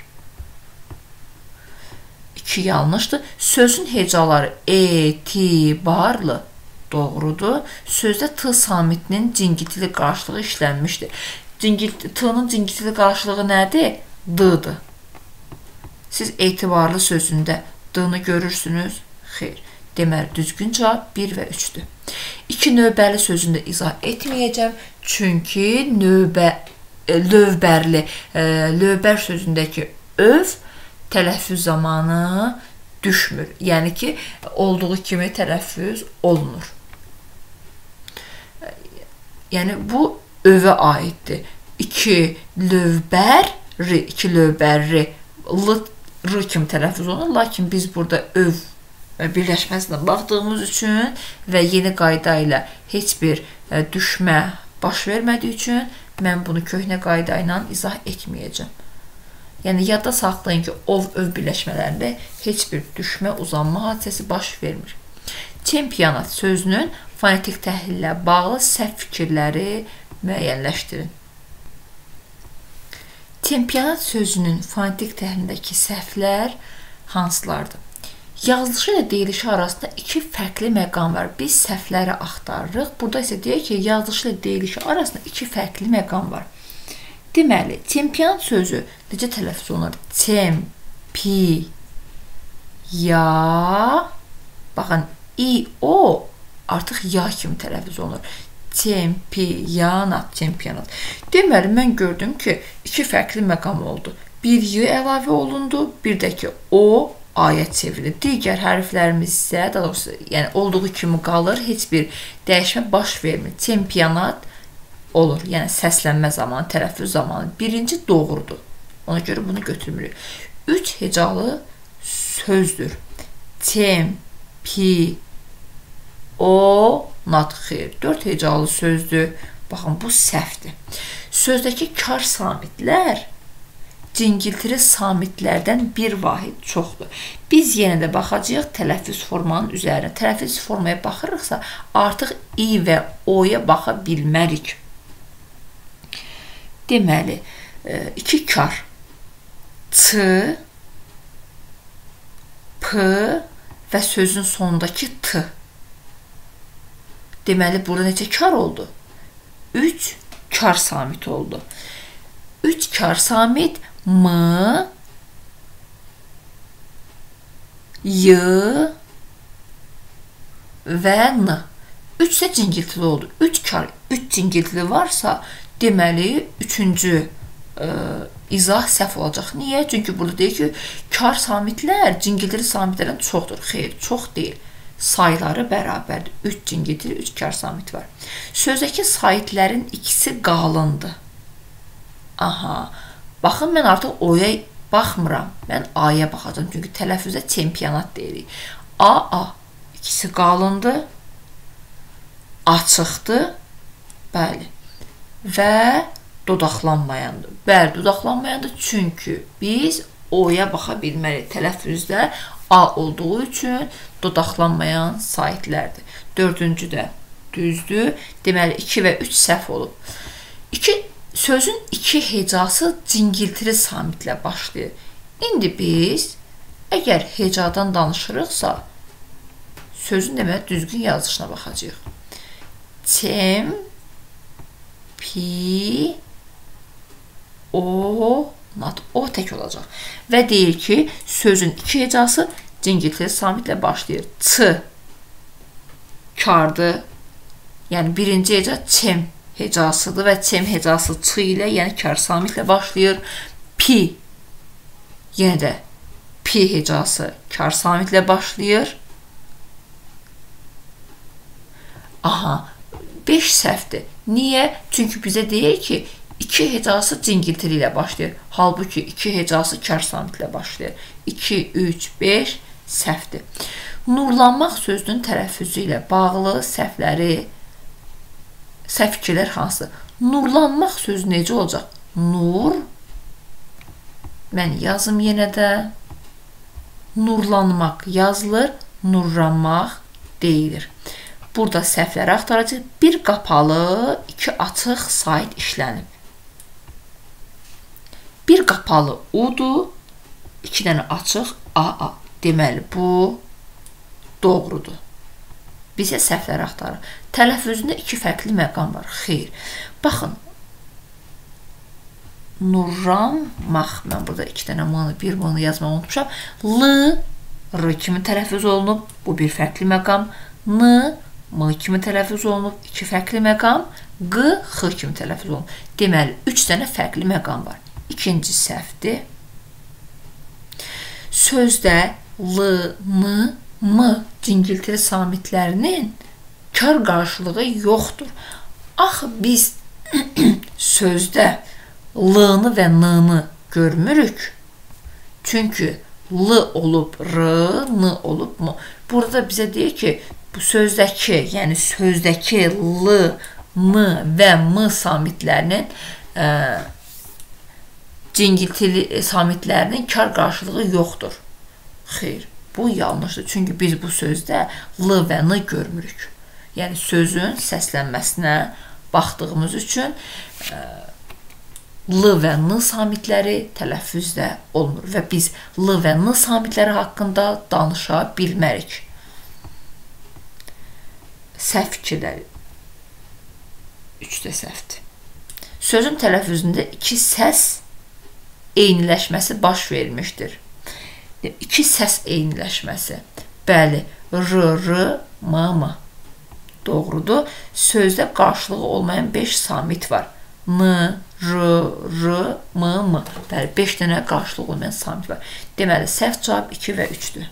İki yanlışdır. Sözün hecaları etibarlı doğrudur. Sözdə T samitinin cingiltili qarşılığı işlənmişdir. T-nın cingiltili qarşılığı nədir? D-dır. Siz etibarlı sözündə D-nı görürsünüz. Xeyr. Deməli, düzgün cavab bir və üçdür. İki növbəli sözündə izah etməyəcəm. Çünki növbə, lövbərli, lövbər sözündəki öv tələffüz zamanı düşmür. Yəni ki, olduğu kimi tələffüz olunur. Yəni, bu övə aiddir. İki lövbərri, iki lövbərri, l kimi tələffüz olunur. Lakin biz burada öv birləşməsinə baxdığımız üçün və yeni qayda ilə heç bir düşmə baş vermədiyi üçün mən bunu köhnə qayda ilə izah etməyəcəm. Yəni, yadda saxlayın ki, ov, öv birləşmələrində heç bir düşmə, uzanma hadisəsi baş vermir. Çempionat sözünün fonetik təhlillə bağlı səhv fikirləri müəyyənləşdirin. Çempionat sözünün fonetik təhlilindəki səhvlər hansılardır? Yazılışı ilə deyilişi arasında iki fərqli məqam var. Biz səhvləri axtarırıq. Burada isə deyək ki, yazılışı ilə deyilişi arasında iki fərqli məqam var. Deməli, çempionat sözü necə tələffüz olunur? Çempi, ya, baxın, i, o artıq ya kimi tələffüz olunur. Çempionat, çempionat. Deməli, mən gördüm ki, iki fərqli məqam oldu. Bir y əlavə olundu, bir də ki, o aya çevrilir. Digər hərflərimiz isə, daha doğrusu, yəni olduğu kimi qalır, heç bir dəyişmə baş vermir. Çempionat olur, yəni səslənmə zamanı, tələffüz zamanı. Birinci doğrudur. Ona görə bunu götürmürük. Üç hecalı sözdür. Çempi, o, nat, xeyr. Dörd hecalı sözdür. Baxın, bu səhvdir. Sözdəki kar samitlər cingiltili samitlərdən bir vahid çoxdur. Biz yenə də baxacağıq tələffüz formanın üzərinə. Tələffüz formaya baxırıqsa, artıq i və o-ya baxa bilmərik. Deməli, iki kar. Ç, p və sözün sonundakı t. Deməli, burada necə kar oldu? Üç kar samit oldu. üç kar samit m, y və n. üç isə cingiltili oldu. üç kar, üç cingiltili varsa, deməli, üçüncü e, izah səhv olacaq. Niyə? Çünki burada deyir ki, kar samitlər cingiltili samitlərdən çoxdur. Xeyr, çox deyil. Sayları bərabərdir. üç cingiltili, üç kar samit var. Sözdəki saitlərin ikisi qalındır. Aha. Baxın, mən artıq o-ya baxmıram. Mən a-ya baxacam. Çünki tələffüzdə çempionat deyirik. A, a. İkisi qalındır. Açıqdır. Bəli. Və dodaqlanmayandır. Bəli, dodaqlanmayandır. Çünki biz o-ya baxa bilmərik. Tələffüzdə a olduğu üçün dodaqlanmayan saitlərdir. Dördüncü də düzdür. Deməli, iki və üç səhv olub. İki, sözün iki hecası cingiltili samitlə başlayır. İndi biz, əgər hecadan danışırıqsa, sözün deməli düzgün yazılışına baxacağıq. Çem, pi, o, nat, o tək olacaq. Və deyir ki, sözün iki hecası cingiltili samitlə başlayır. Ç, kardır. Yəni, birinci heca çem hecasıdır və çem hecası ç ilə, yəni kar samitlə başlayır. Pi, yenə də pi hecası kar samitlə başlayır. Aha, beş səhvdir. Niyə? Çünki bizə deyir ki, iki hecası cingiltili ilə başlayır. Halbuki iki hecası kar samitlə başlayır. iki, üç, beş səhvdir. Nurlanmaq sözünün tələffüzü ilə bağlı səhvləri, səhv fikirlər hansı? Nurlanmaq sözü necə olacaq? Nur, mən yazım yenə də, nurlanmaq yazılır, nurlanmaq deyilir. Burada səhvləri axtaracaq. Bir qapalı, iki açıq sait işlənib. Bir qapalı udur, iki dənə açıq a-a. Deməli, bu doğrudur. Bizə səhvləri axtarır. Tələffüzündə iki fərqli məqam var. Xeyr. Baxın, nurlanmaq, mən burada iki dənə m-nı, bir m-nı yazmağı unutmuşam. L, r kimi tələffüz olunub, bu bir fərqli məqam. N, m kimi tələffüz olunub, iki fərqli məqam. Q, x kimi tələffüz olunub. Deməli, üç dənə fərqli məqam var. İkinci səhvdir. Sözdə l, n, m cingiltili samitlərinin kar qarşılığı yoxdur. Axı biz sözdə l-nı və n-nı görmürük. Çünki l olub r, n olub m. Burada bizə deyir ki, bu sözdəki, yəni sözdəki l, n və m samitlərinin ə, cingiltili samitlərinin kar qarşılığı yoxdur. Xeyr, bu yanlışdır. Çünki biz bu sözdə l və n görmürük. Yəni sözün səslənməsinə baxdığımız üçün ə, l və n samitləri tələffüzdə olunur və biz l və n samitləri haqqında danışa bilmərik. Səhv fikirləri. Üçdə səhvdir. Sözün tələffüzündə iki səs eyniləşməsi baş vermişdir. İki səs eyniləşməsi. Bəli, r, r, m, m. Doğrudur. Sözdə qarşılığı olmayan beş samit var. N, r, r, m, m. Bəli, beş dənə qarşılığı olmayan samit var. Deməli, səhv cavab iki və üçdür.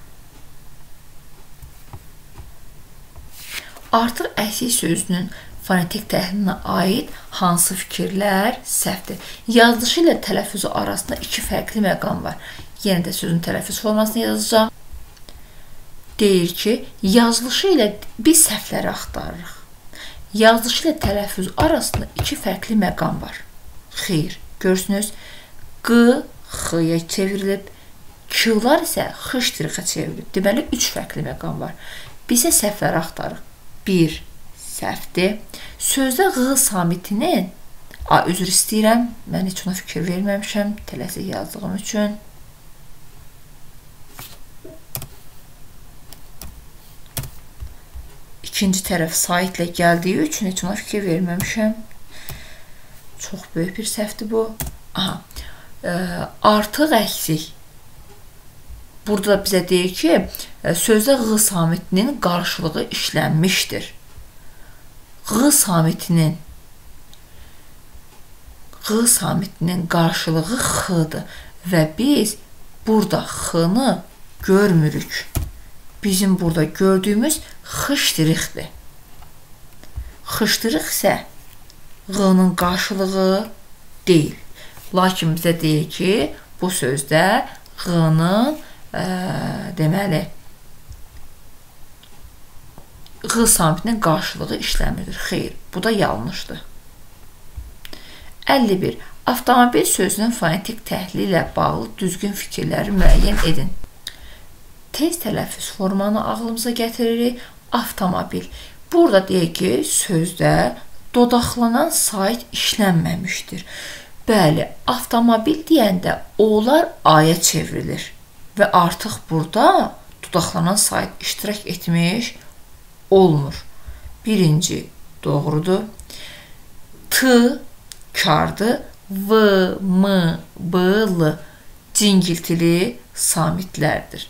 Artıq əksik sözünün fonetik təhlilinə aid hansı fikirlər səhvdir? Yazılışı ilə tələffüzü arasında iki fərqli məqam var. Yenə də sözün tələffüz formasını yazacağım. Deyir ki, yazılışı ilə biz səhvləri axtarırıq. Yazılışı ilə tələffüz arasında iki fərqli məqam var. Xeyr, görürsünüz, q, x-ya çevrilib, q-lar isə x-tirixə çevrilib. Deməli, üç fərqli məqam var. Biz isə səhvləri axtarırıq. bir səhvdir. Sözdə q samitinin, a, üzr istəyirəm, mən heç ona fikir verməmişəm, tələsik yazdığım üçün. İkinci tərəf saitlə gəldiyi üçün heç ona fikir verməmişəm. Çox böyük bir səhvdir bu. Aha. E, artıq, əksik. Burada bizə deyir ki, sözdə ğı samitinin qarşılığı işlənmişdir. Ğı samitinin ğı samitinin qarşılığı x-dır və biz burada x-nı görmürük. Bizim burada gördüyümüz x-dir. X-dir isə ğı-nın qarşılığı deyil. Lakin bizə deyir ki, bu sözdə ğı-nın e, deməli ğı samitinin qarşılığı işləmidir. Xeyr, bu da yanlışdır. əlli bir. Avtomobil sözünün fonetik təhlili ilə bağlı düzgün fikirləri müəyyən edin. Tez tələffüz formanı ağlımıza gətiririk. Avtomobil. Burada deyək ki, sözdə dodaqlanan sait işlənməmişdir. Bəli, avtomobil deyəndə o'lar a'ya çevrilir və artıq burada dodaqlanan sait iştirak etmiş olmur. Birinci doğrudur. T kardır. V, M, B, L cingiltili samitlərdir.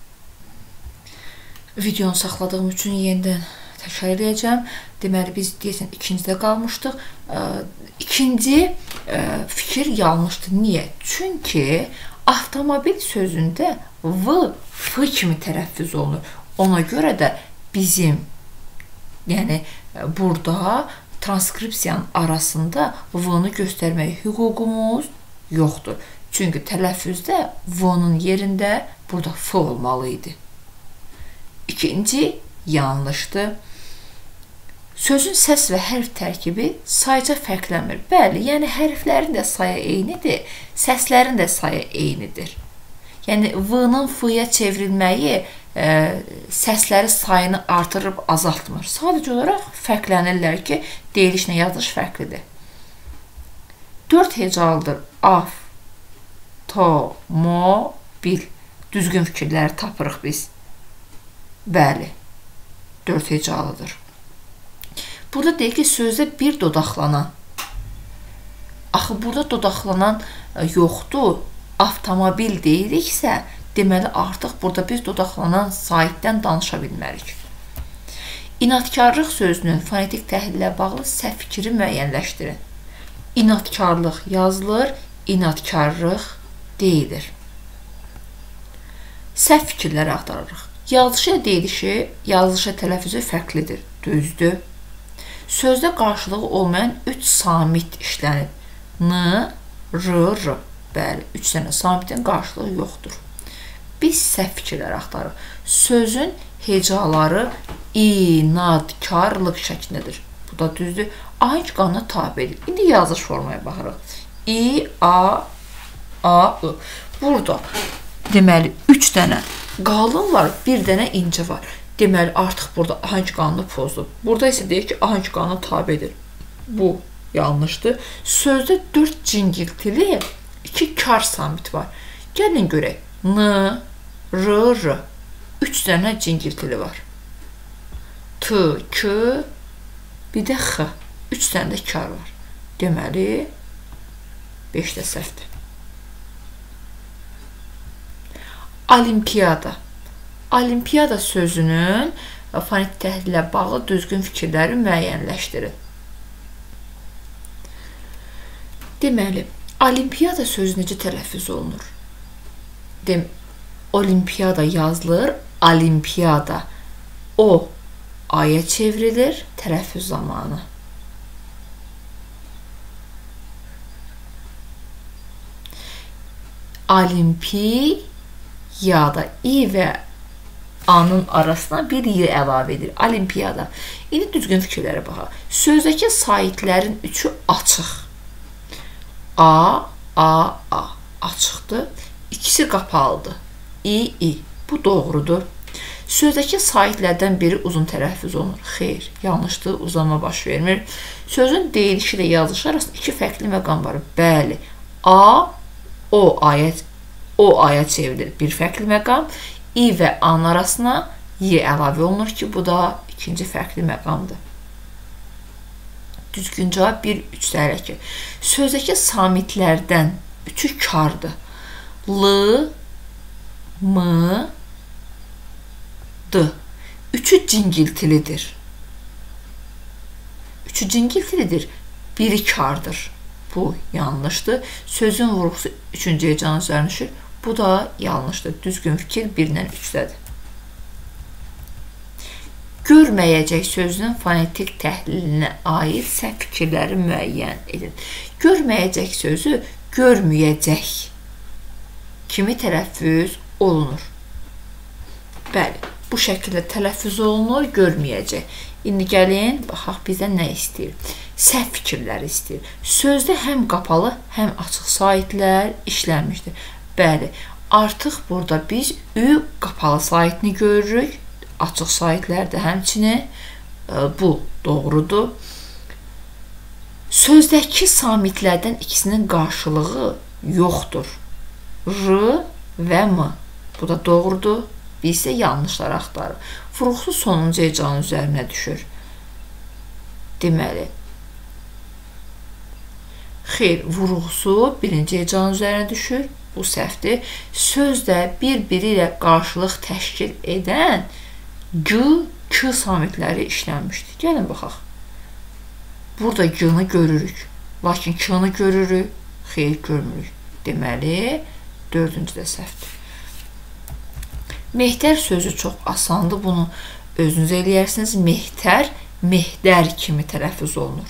Videonu saxladığım üçün yenidən təkrar edəcəm. Deməli, biz deyəsən ikincidə qalmışdıq. İkinci fikir yanlışdır. Niyə? Çünki avtomobil sözündə V, F kimi tələffüz olunur. Ona görə də bizim, yəni burada transkripsiyanın arasında V-nı göstərməyə hüququmuz yoxdur. Çünki tələffüzdə V-nın yerində burada F olmalı idi. İkinci yanlışdır. Sözün səs və hərf tərkibi sayca fərqlənmir. Bəli, yəni hərflərin də sayı eynidir, səslərin də sayı eynidir. Yəni V-nın F-ya çevrilməyi e, səsləri sayını artırıb azaltmır. Sadəcə olaraq fərqlənirlər ki, deyilişlə yazılış fərqlidir. Dörd hecalıdır. Av, to, mo, bil. Düzgün fikirləri tapırıq biz. Bəli, dörd hecalıdır. Burada deyək ki, sözdə bir dodaqlanan. Axı, burada dodaqlanan yoxdur. Avtomobil deyiriksə, deməli, artıq burada biz dodaqlanan saitdən danışa bilmərik. İnadkarlıq sözünün fonetik təhlili ilə bağlı səhv fikri müəyyənləşdirin. İnadkarlıq yazılır, inadkarlıq deyilir. Səhv fikirləri axtarırıq. Yazılışı ilə deyilişi, yazılışı tələffüzü fərqlidir. Düzdür. Sözdə qarşılığı olmayan üç samit işlənir. N, R, R. Bəli, üç dənə samitin qarşılığı yoxdur. Biz səhv fikirləri axtarırıq. Sözün hecaları inadkarlıq şəklindədir. Bu da düzdür. A-nç qanuna tabidir. İndi yazılış formaya baxırıq. İ, A, A, I. Burada deməli üç dənə qalın var, bir dənə inci var. Deməli artıq burada A-nç qanunu pozulub. Burada isə deyək ki, A-nç qanuna tabidir. Bu yanlışdır. Sözdə dörd cingiltili iki kar samit var. Gəlin görək. N, R, R. Üç dənə cingiltili var. T, K, bir də X. Üç dənə də kar var. Deməli, beş də səhvdir. Olimpiyada. Olimpiyada sözünün fonetik təhlili ilə bağlı düzgün fikirləri müəyyənləşdirin. Deməli, olimpiyada sözü necə tələffüz olunur? Dem, olimpiyada yazılır, olimpiyada. O, a'ya çevrilir, tələffüz zamanı. Olimpiyada, i və a-nın arasına bir y əlavə edir. Olimpiyada. İndi düzgün fikirlərə baxaq. Sözdəki saitlərin üçü açıq. A, A, A açıqdır. İkisi qapalıdır. İ, İ. Bu doğrudur. Sözdəki saitlərdən biri uzun tələffüz olunur. Xeyr, yanlışdır, uzanma baş vermir. Sözün deyilişi ilə yazılışı arasında iki fərqli məqam var. Bəli, A, O, a'ya o a'ya çevrilir. Bir fərqli məqam. İ və a-nın arasına y əlavə olunur ki, bu da ikinci fərqli məqamdır. Düzgün cavab bir, üç dərəcə. Sözdəki samitlərdən üçü kardır. L, M, D. Üçü cingiltilidir. Üçü cingiltilidir. Biri kardır. Bu yanlışdır. Sözün vurğusu üçüncü hecanın üzərinə düşür. Bu da yanlışdır. Düzgün fikir birdən üçdədir. Görməyəcək sözünün fonetik təhlilinə aid səhv fikirləri müəyyən edin. Görməyəcək sözü görməyəcək kimi tələffüz olunur. Bəli, bu şəkildə tələffüz olunur, görməyəcək. İndi gəlin, baxaq bizdən nə istəyir? Səhv fikirləri istəyir. Sözdə həm qapalı, həm açıq saitlər işlənmişdir. Bəli, artıq burada biz ü qapalı saitini görürük. Açıq saitlər də həmçinin bu doğrudur. Sözdəki samitlərdən ikisinin qarşılığı yoxdur. R və M. Bu da doğrudur. Biz isə yanlışlar axtarır. Vurğusu sonuncu hecanın üzərinə düşür. Deməli, xeyr, vurğusu birinci hecanın üzərinə düşür. Bu səhvdir. Sözdə bir-biri ilə qarşılıq təşkil edən G, K samitləri işlənmişdir. Gəlin, baxaq. Burada G-ni görürük. Lakin K-ni görürük. Xeyr, görmürük. Deməli, dördüncü də səhvdir. Mehtər sözü çox asandır. Bunu özünüz eləyərsiniz. Mehtər, mehdər kimi tələffüz olunur.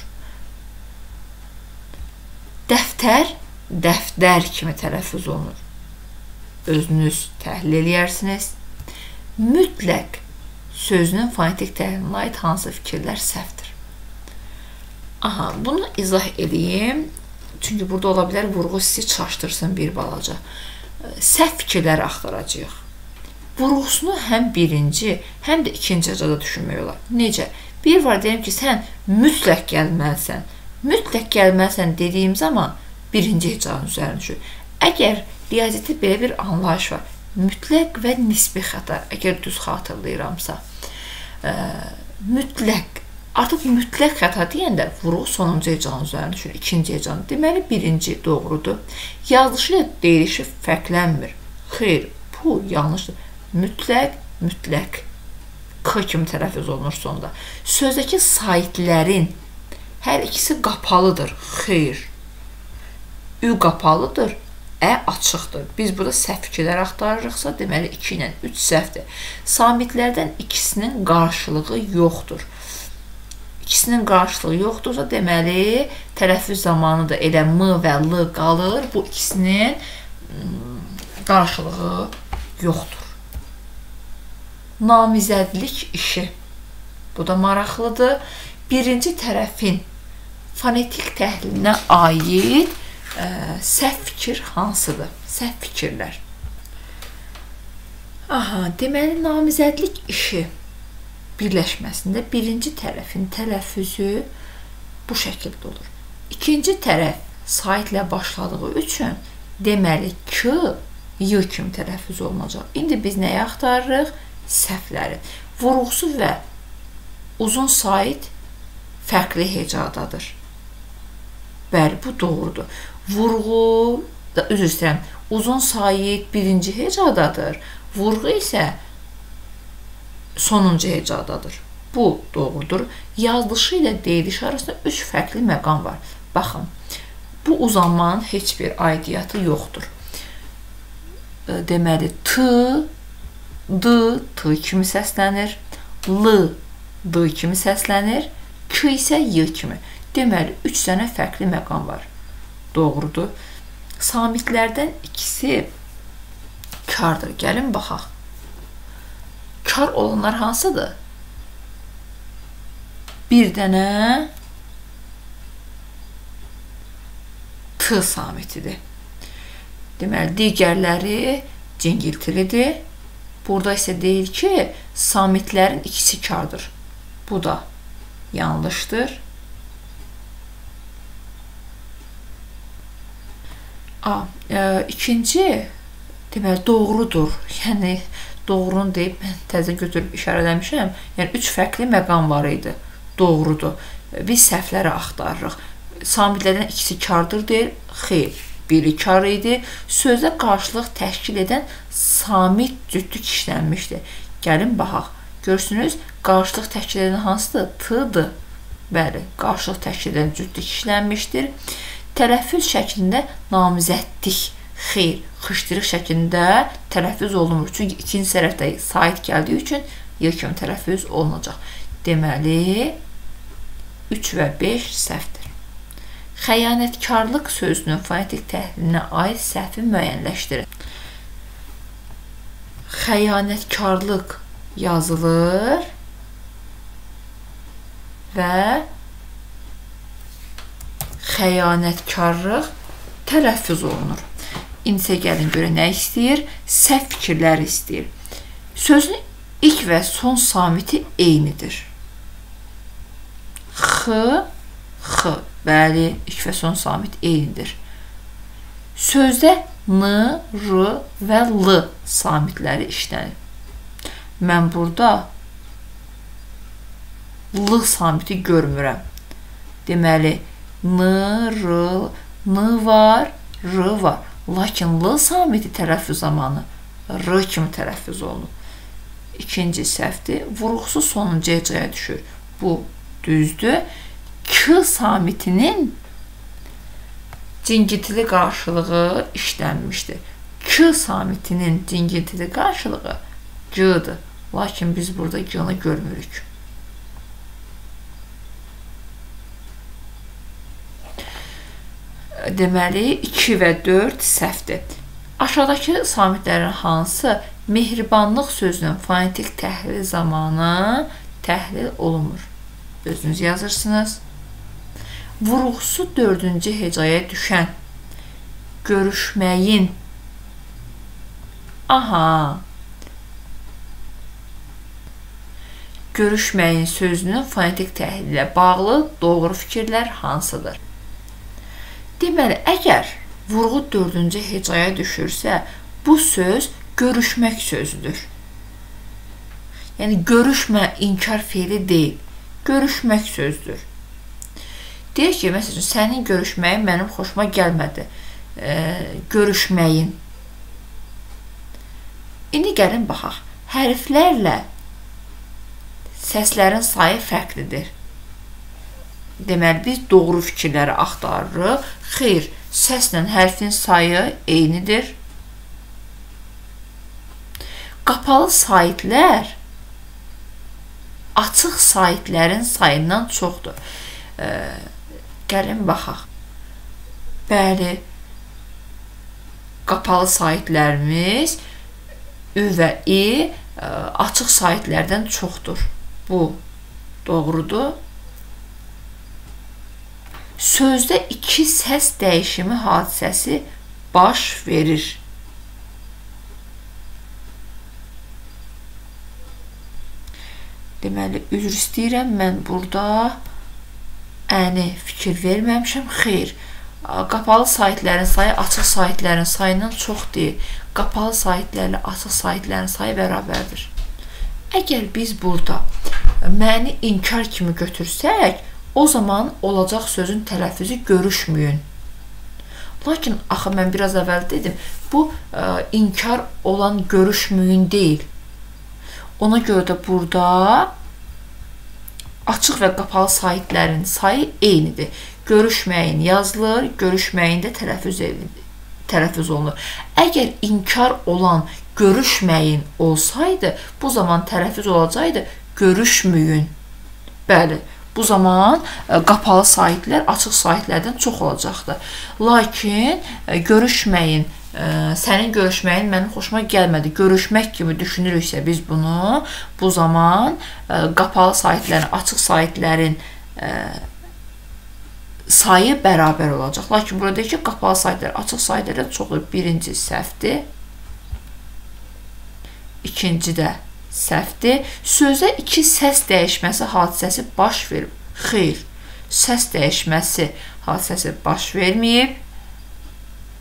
Dəftər, dəftər kimi tələffüz olunur. Özünüz təhlil eləyərsiniz. Mütləq sözünün fonetik təhlilinə aid hansı fikirlər səhvdir? Aha, bunu izah edeyim. Çünki burada ola bilər vurğu sizi çaşdırsın bir balaca. Səhv fikirləri axtaracağıq. Vurğusunu həm birinci, həm də ikinci hecada düşünmək olar. Necə? Bir var deyim ki, sən mütləq gəlməlisən. Mütləq gəlməlisən dediyim zaman birinci hecanın üzərinə düşür. Əgər riyaziyyətdə belə bir anlayış var, mütləq və nisbi xəta, əgər düz xatırlayıramsa, ə, mütləq, artıq mütləq xəta deyəndə vurğu sonuncu hecanın üzərinə düşür, ikinci hecan. Deməli, birinci doğrudur. Yazılışı ilə deyilişi fərqlənmir. Xeyr, bu yanlışdır. Mütləq, mütləq K kimi tələffüz olunur sonda. Sözdəki saitlərin hər ikisi qapalıdır. Xeyr. Ü qapalıdır, ə açıqdır. Biz burada səhv fikirlər axtarırıqsa, deməli iki ilə üç səhvdir. Samitlərdən ikisinin qarşılığı yoxdur. İkisinin qarşılığı yoxdursa, deməli tələffüz zamanı da elə M və L qalır. Bu ikisinin qarşılığı yoxdur. Namizədlik işi. Bu da maraqlıdır. Birinci tərəfin fonetik təhlilinə aid ə, səhv fikir hansıdır? Səhv fikirlər. Aha, deməli, namizədlik işi birləşməsində birinci tərəfin tələffüzü bu şəkildə olur. İkinci tərəf saitlə başladığı üçün deməli K, Y kimi tələffüz olunacaq. İndi biz nəyə axtarırıq? Səhvləri. Vurğusu və uzun sait fərqli hecadadır. Bəli, bu doğrudur. Vurğu, da, üzr istəyirəm, uzun sait birinci hecadadır. Vurğu isə sonuncu hecadadır. Bu doğrudur. Yazılışı ilə deyiliş arasında üç fərqli məqam var. Baxın, bu uzanmanın heç bir aidiyyatı yoxdur. Deməli, T, D, T kimi səslənir, L, D kimi səslənir, K isə Y kimi. Deməli, üç dənə fərqli məqam var. Doğrudur. Samitlərdən ikisi kardır. Gəlin, baxaq. Kar olanlar hansıdır? Bir dənə T samitidir. Deməli, digərləri cingiltilidir. Burada isə deyil ki, samitlərin ikisi kardır. Bu da yanlışdır. A, e, ikinci, deməli, doğrudur. Yəni, doğrunu deyib, mən təzə götürüb işarələmişəm. Yəni, üç fərqli məqam var idi. Doğrudur. Biz səhvləri axtarırıq. Samitlərdən ikisi kardır deyir. Xeyr, biri kar idi. Sözdə qarşılıq təşkil edən samit cütlük işlənmişdir. Gəlin baxaq. Görürsünüz, qarşılıq təşkil edən hansıdır? T-dır. Bəli, qarşılıq təşkil edən cütlük işlənmişdir. Tələffüz şəklində namizəddik. Xeyr, xışdırıq şəklində tələffüz olunmur. Çünki ikinci tərəfdə sait gəldiyi üçün yer kimi tələffüz olunacaq. Deməli, üç və beş səhvdir. Xəyanətkarlıq sözünün fonetik təhlilinə aid səhvi müəyyənləşdirin. Xəyanətkarlıq yazılır və xəyanətkarlıq tələffüz olunur. İnsə gəlin görə nə istəyir? Səhv fikirlər istəyir. Sözün ilk və son samiti eynidir. X, X. Bəli, ilk və son samit eynidir. Sözdə N, R və L samitləri işlənir. Mən burada L samiti görmürəm. Deməli, N, R, N var, R var. Lakin L samiti tələffüz zamanı R kimi tələffüz olunur. İkinci səhvdir. Vurğusu sonuncu hecaya düşür. Bu düzdür. K samitinin cingiltili qarşılığı işlənmişdir. K samitinin cingiltili qarşılığı G-dır. Lakin biz burada G-ni görmürük. Deməli, iki və dörd səhvdir. Aşağıdakı samitlərin hansı mehribanlıq sözünün fonetik təhlil zamanı təhlil olunmur? Özünüz yazırsınız. Vurğusu dördüncü hecaya düşən görüşməyin aha görüşməyin sözünün fonetik təhlil ilə bağlı doğru fikirlər hansıdır? Deməli, əgər vurğu dördüncü hecaya düşürsə, bu söz görüşmək sözüdür. Yəni, görüşmə inkar feili deyil, görüşmək sözdür. Deyək ki, məsələn, sənin görüşməyin mənim xoşuma gəlmədi. E, görüşməyin. İndi gəlin baxaq. Hərflərlə səslərin sayı fərqlidir. Deməli, biz doğru fikirləri axtarırıq. Xeyr, səslə hərfin sayı eynidir. Qapalı saitlər açıq saitlərin sayından çoxdur. E, gəlin baxaq. Bəli, qapalı saitlərimiz Ü və İ e, açıq saitlərdən çoxdur. Bu doğrudur. Sözdə iki səs dəyişimi hadisəsi baş verir. Deməli, üzr istəyirəm, mən burada əni fikir verməmişəm. Xeyr, qapalı saitlərin sayı açıq saitlərin sayından çox deyil. Qapalı saitlərlə açıq saitlərin sayı bərabərdir. Əgər biz burada məni inkar kimi götürsək, o zaman olacaq sözün tələffüzü görüşməyin. Lakin, axı, mən biraz əvvəl dedim, bu ə, inkar olan görüşməyin deyil. Ona görə də burada açıq və qapalı saitlərin sayı eynidir. Görüşməyin yazılır, görüşməyin də tələffüz edilir. Tələffüz olunur. Əgər inkar olan görüşməyin olsaydı, bu zaman tələffüz olacaqdı görüşməyin. Bəli, bu zaman qapalı saitlər açıq saitlərdən çox olacaqdı. Lakin görüşməyin, sənin görüşməyin mənim xoşuma gəlmədi. Görüşmək kimi düşünürüksə biz bunu, bu zaman qapalı saitlərin, açıq saitlərin sayı bərabər olacaq. Lakin burada deyək ki, qapalı saitlər, açıq saitlərdən çoxdur. Birinci səhvdir. İkinci də səhvdir. Sözdə iki səs dəyişməsi hadisəsi baş verib. Xeyr, səs dəyişməsi hadisəsi baş verməyib.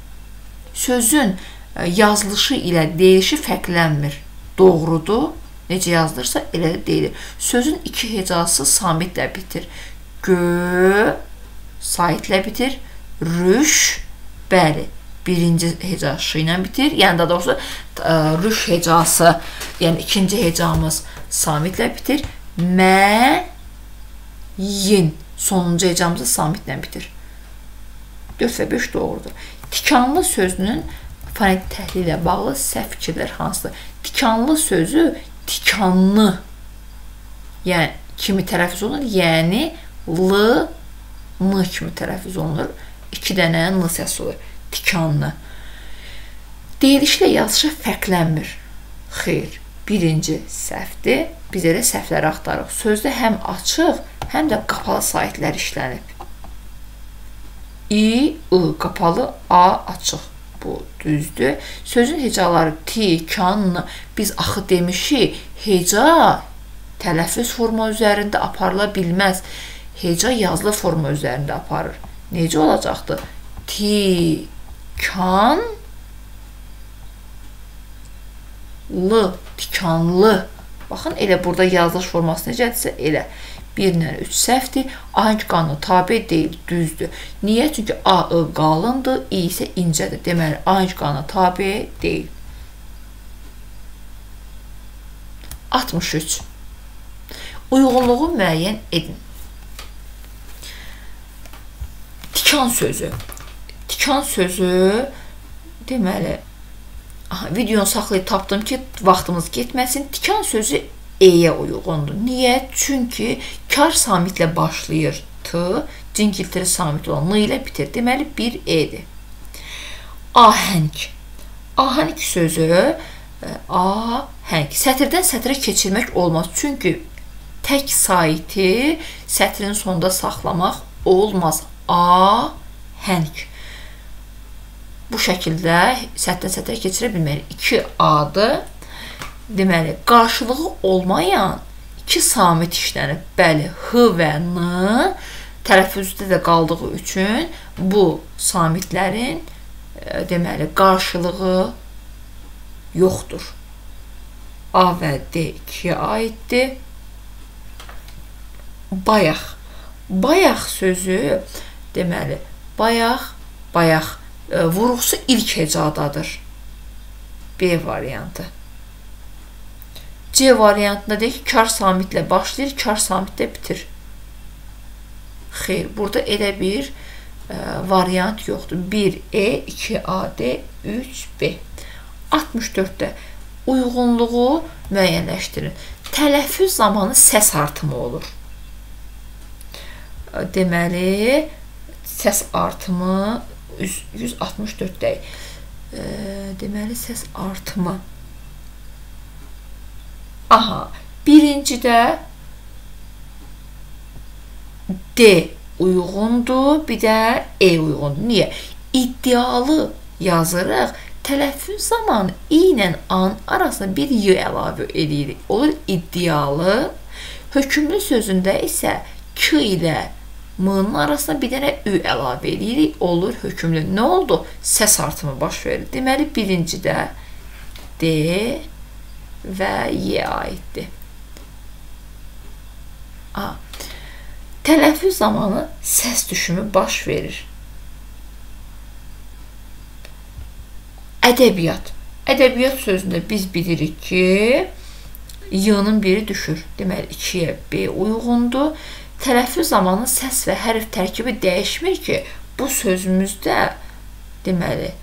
Sözün yazılışı ilə deyilişi fərqlənmir. Doğrudur. necə yazılırsa elə də deyilir. Sözün iki hecası samitlə bitir. Gö, saitlə bitir. Rüş, bəli, birinci hecası ilə bitir. Yəni, daha doğrusu, rüş hecası, yəni ikinci hecamız samitlə bitir. Mə, yin, sonuncu hecamızı samitlə bitir. dörd və beş doğrudur. Tikanlı sözünün fonetik təhlili ilə bağlı səhv fikirlər hansıdır? Tikanlı sözü tikanlı, yəni kimi tələffüz olunur, yəni l, m kimi tələffüz olunur. İki dənə n səsi olur. Tikanlı. Deyilişlə yazışı fərqlənmir. Xeyr. Birinci səhvdir. Biz elə səhvləri axtarıq. Sözdə həm açıq, həm də qapalı saitlər işlənib. İ, I qapalı, A açıq. Bu düzdür. Sözün hecaları ti, kan, biz axı demişik, heca tələffüz forma üzərində aparıla bilməz. Heca yazılı forma üzərində aparır. Necə olacaqdır? Ti, kan, l, tikanlı. Baxın, elə burada yazılış forması necədirsə, elə. bir ilə üç səhvdir. Ahenk qanuna tabe deyil, düzdür. Niyə? Çünki A, I qalındır, I isə incədir. Deməli, ahenk qanuna tabe deyil. altmış üç. Uyğunluğu müəyyən edin. Tikan sözü. Tikan sözü, deməli, aha, videonu saxlayıb tapdım ki, vaxtımız getməsin. Tikan sözü E-yə uyğundur. Niyə? Çünki kar samitlə başlayır T, cingiltiri samit olan N ilə bitir. Deməli, bir E-dir. Ahəng. Ahəng sözü, ahəng. Sətirdən sətrə keçirmək olmaz. Çünki tək saiti sətrin sonunda saxlamaq olmaz. Ahəng. Bu şəkildə sətrdən sətrə keçirə bilməyik. iki A-dır. Deməli, qarşılığı olmayan iki samit işlənib. Bəli, H və N tələffüzdə də qaldığı üçün bu samitlərin deməli, qarşılığı yoxdur. A və D ikiyə aiddir. Bayaq. Bayaq sözü, deməli, bayaq, bayaq vurğusu ilk hecadadır. B variantı. C variantında deyək ki, kar samitlə başlayır, kar samitlə bitir. Xeyr, burada elə bir e, variant yoxdur. bir E, iki A D, üç B. altmış dörddə uyğunluğu müəyyənləşdirin. Tələffüz zamanı səs artımı olur. Deməli, səs artımı yüz altmış dörddəyik. E, deməli, səs artımı. Aha, birincidə D uyğundur, bir də E uyğundur. Niyə? İddialı yazırıq, tələffüz zamanı I ilə an arasında bir Y əlavə edirik. Olur iddialı. Hökümlü sözündə isə K ilə M-nın arasında bir dənə Ü əlavə edirik. Olur hökümlü. Nə oldu? Səs artımı baş verir. Deməli, birincidə D və Y aiddir. A. Tələffüz zamanı səs düşümü baş verir. Ədəbiyyat. Ədəbiyyat sözündə biz bilirik ki, Y-nın biri düşür. Deməli, ikiyə B uyğundur. Tələffüz zamanı səs və hərf tərkibi dəyişmir ki, bu sözümüzdə, deməli,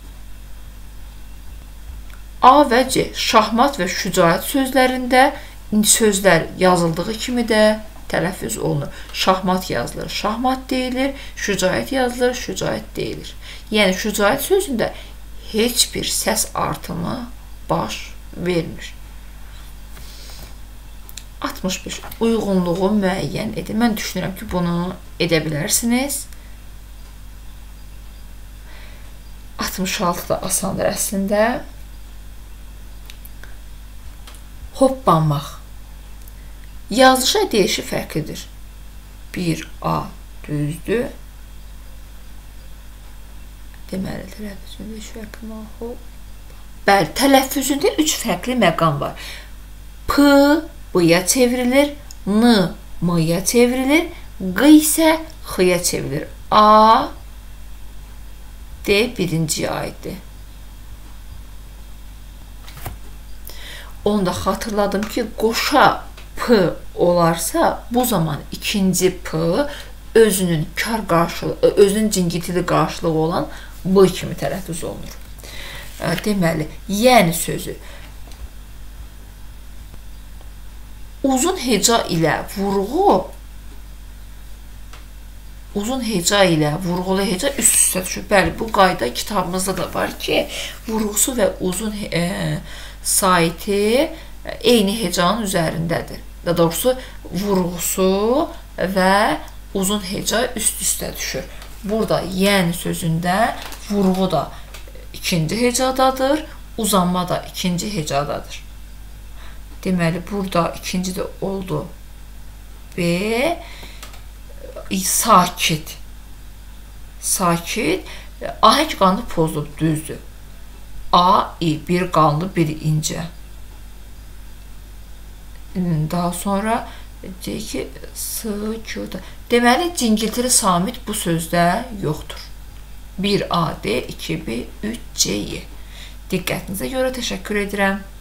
A və C, şahmat və şücaət sözlərində sözlər yazıldığı kimi də tələffüz olunur. Şahmat yazılır, şahmat deyilir, şücaət yazılır, şücaət deyilir. Yəni, şücaət sözündə heç bir səs artımı baş vermir. altmış beş. Uyğunluğu müəyyən edin. Mən düşünürəm ki, bunu edə bilərsiniz. altmış altı da asandır əslində. Hoppanmaq. Yazışı deyişi fərqlidir. bir A düzdür. Deməli, tələffüzündə üç fərqli hop. Bəli, tələffüzündə üç fərqli məqam var. P P B-ya çevrilir, N M-ya çevrilir, Q isə X-ya çevrilir. A, D birinciyə aiddir. Onu da xatırladım ki, qoşa P olarsa, bu zaman ikinci P özünün kar qarşılığı, özünün cingiltili qarşılığı olan B kimi tələffüz olunur. Deməli, yəni sözü uzun heca ilə vurğu uzun heca ilə vurğulu heca üst-üstə düşür. Bəli, bu qayda kitabımızda da var ki, vurğusu və uzun e, saiti eyni hecanın üzərindədir. Daha doğrusu, vurğusu və uzun heca üst-üstə düşür. Burada yəni sözündə vurğu da ikinci hecadadır, uzanma da ikinci hecadadır. Deməli, burada ikinci də oldu. B, sakit. Sakit. Ahəng qanlı pozulub, düzdür. A, i, bir qanlı, bir incə. Daha sonra deyək ki, s, q-da. Deməli, cingiltili samit bu sözdə yoxdur. bir A, D, iki B, üç C, Y. Diqqətinizə görə təşəkkür edirəm.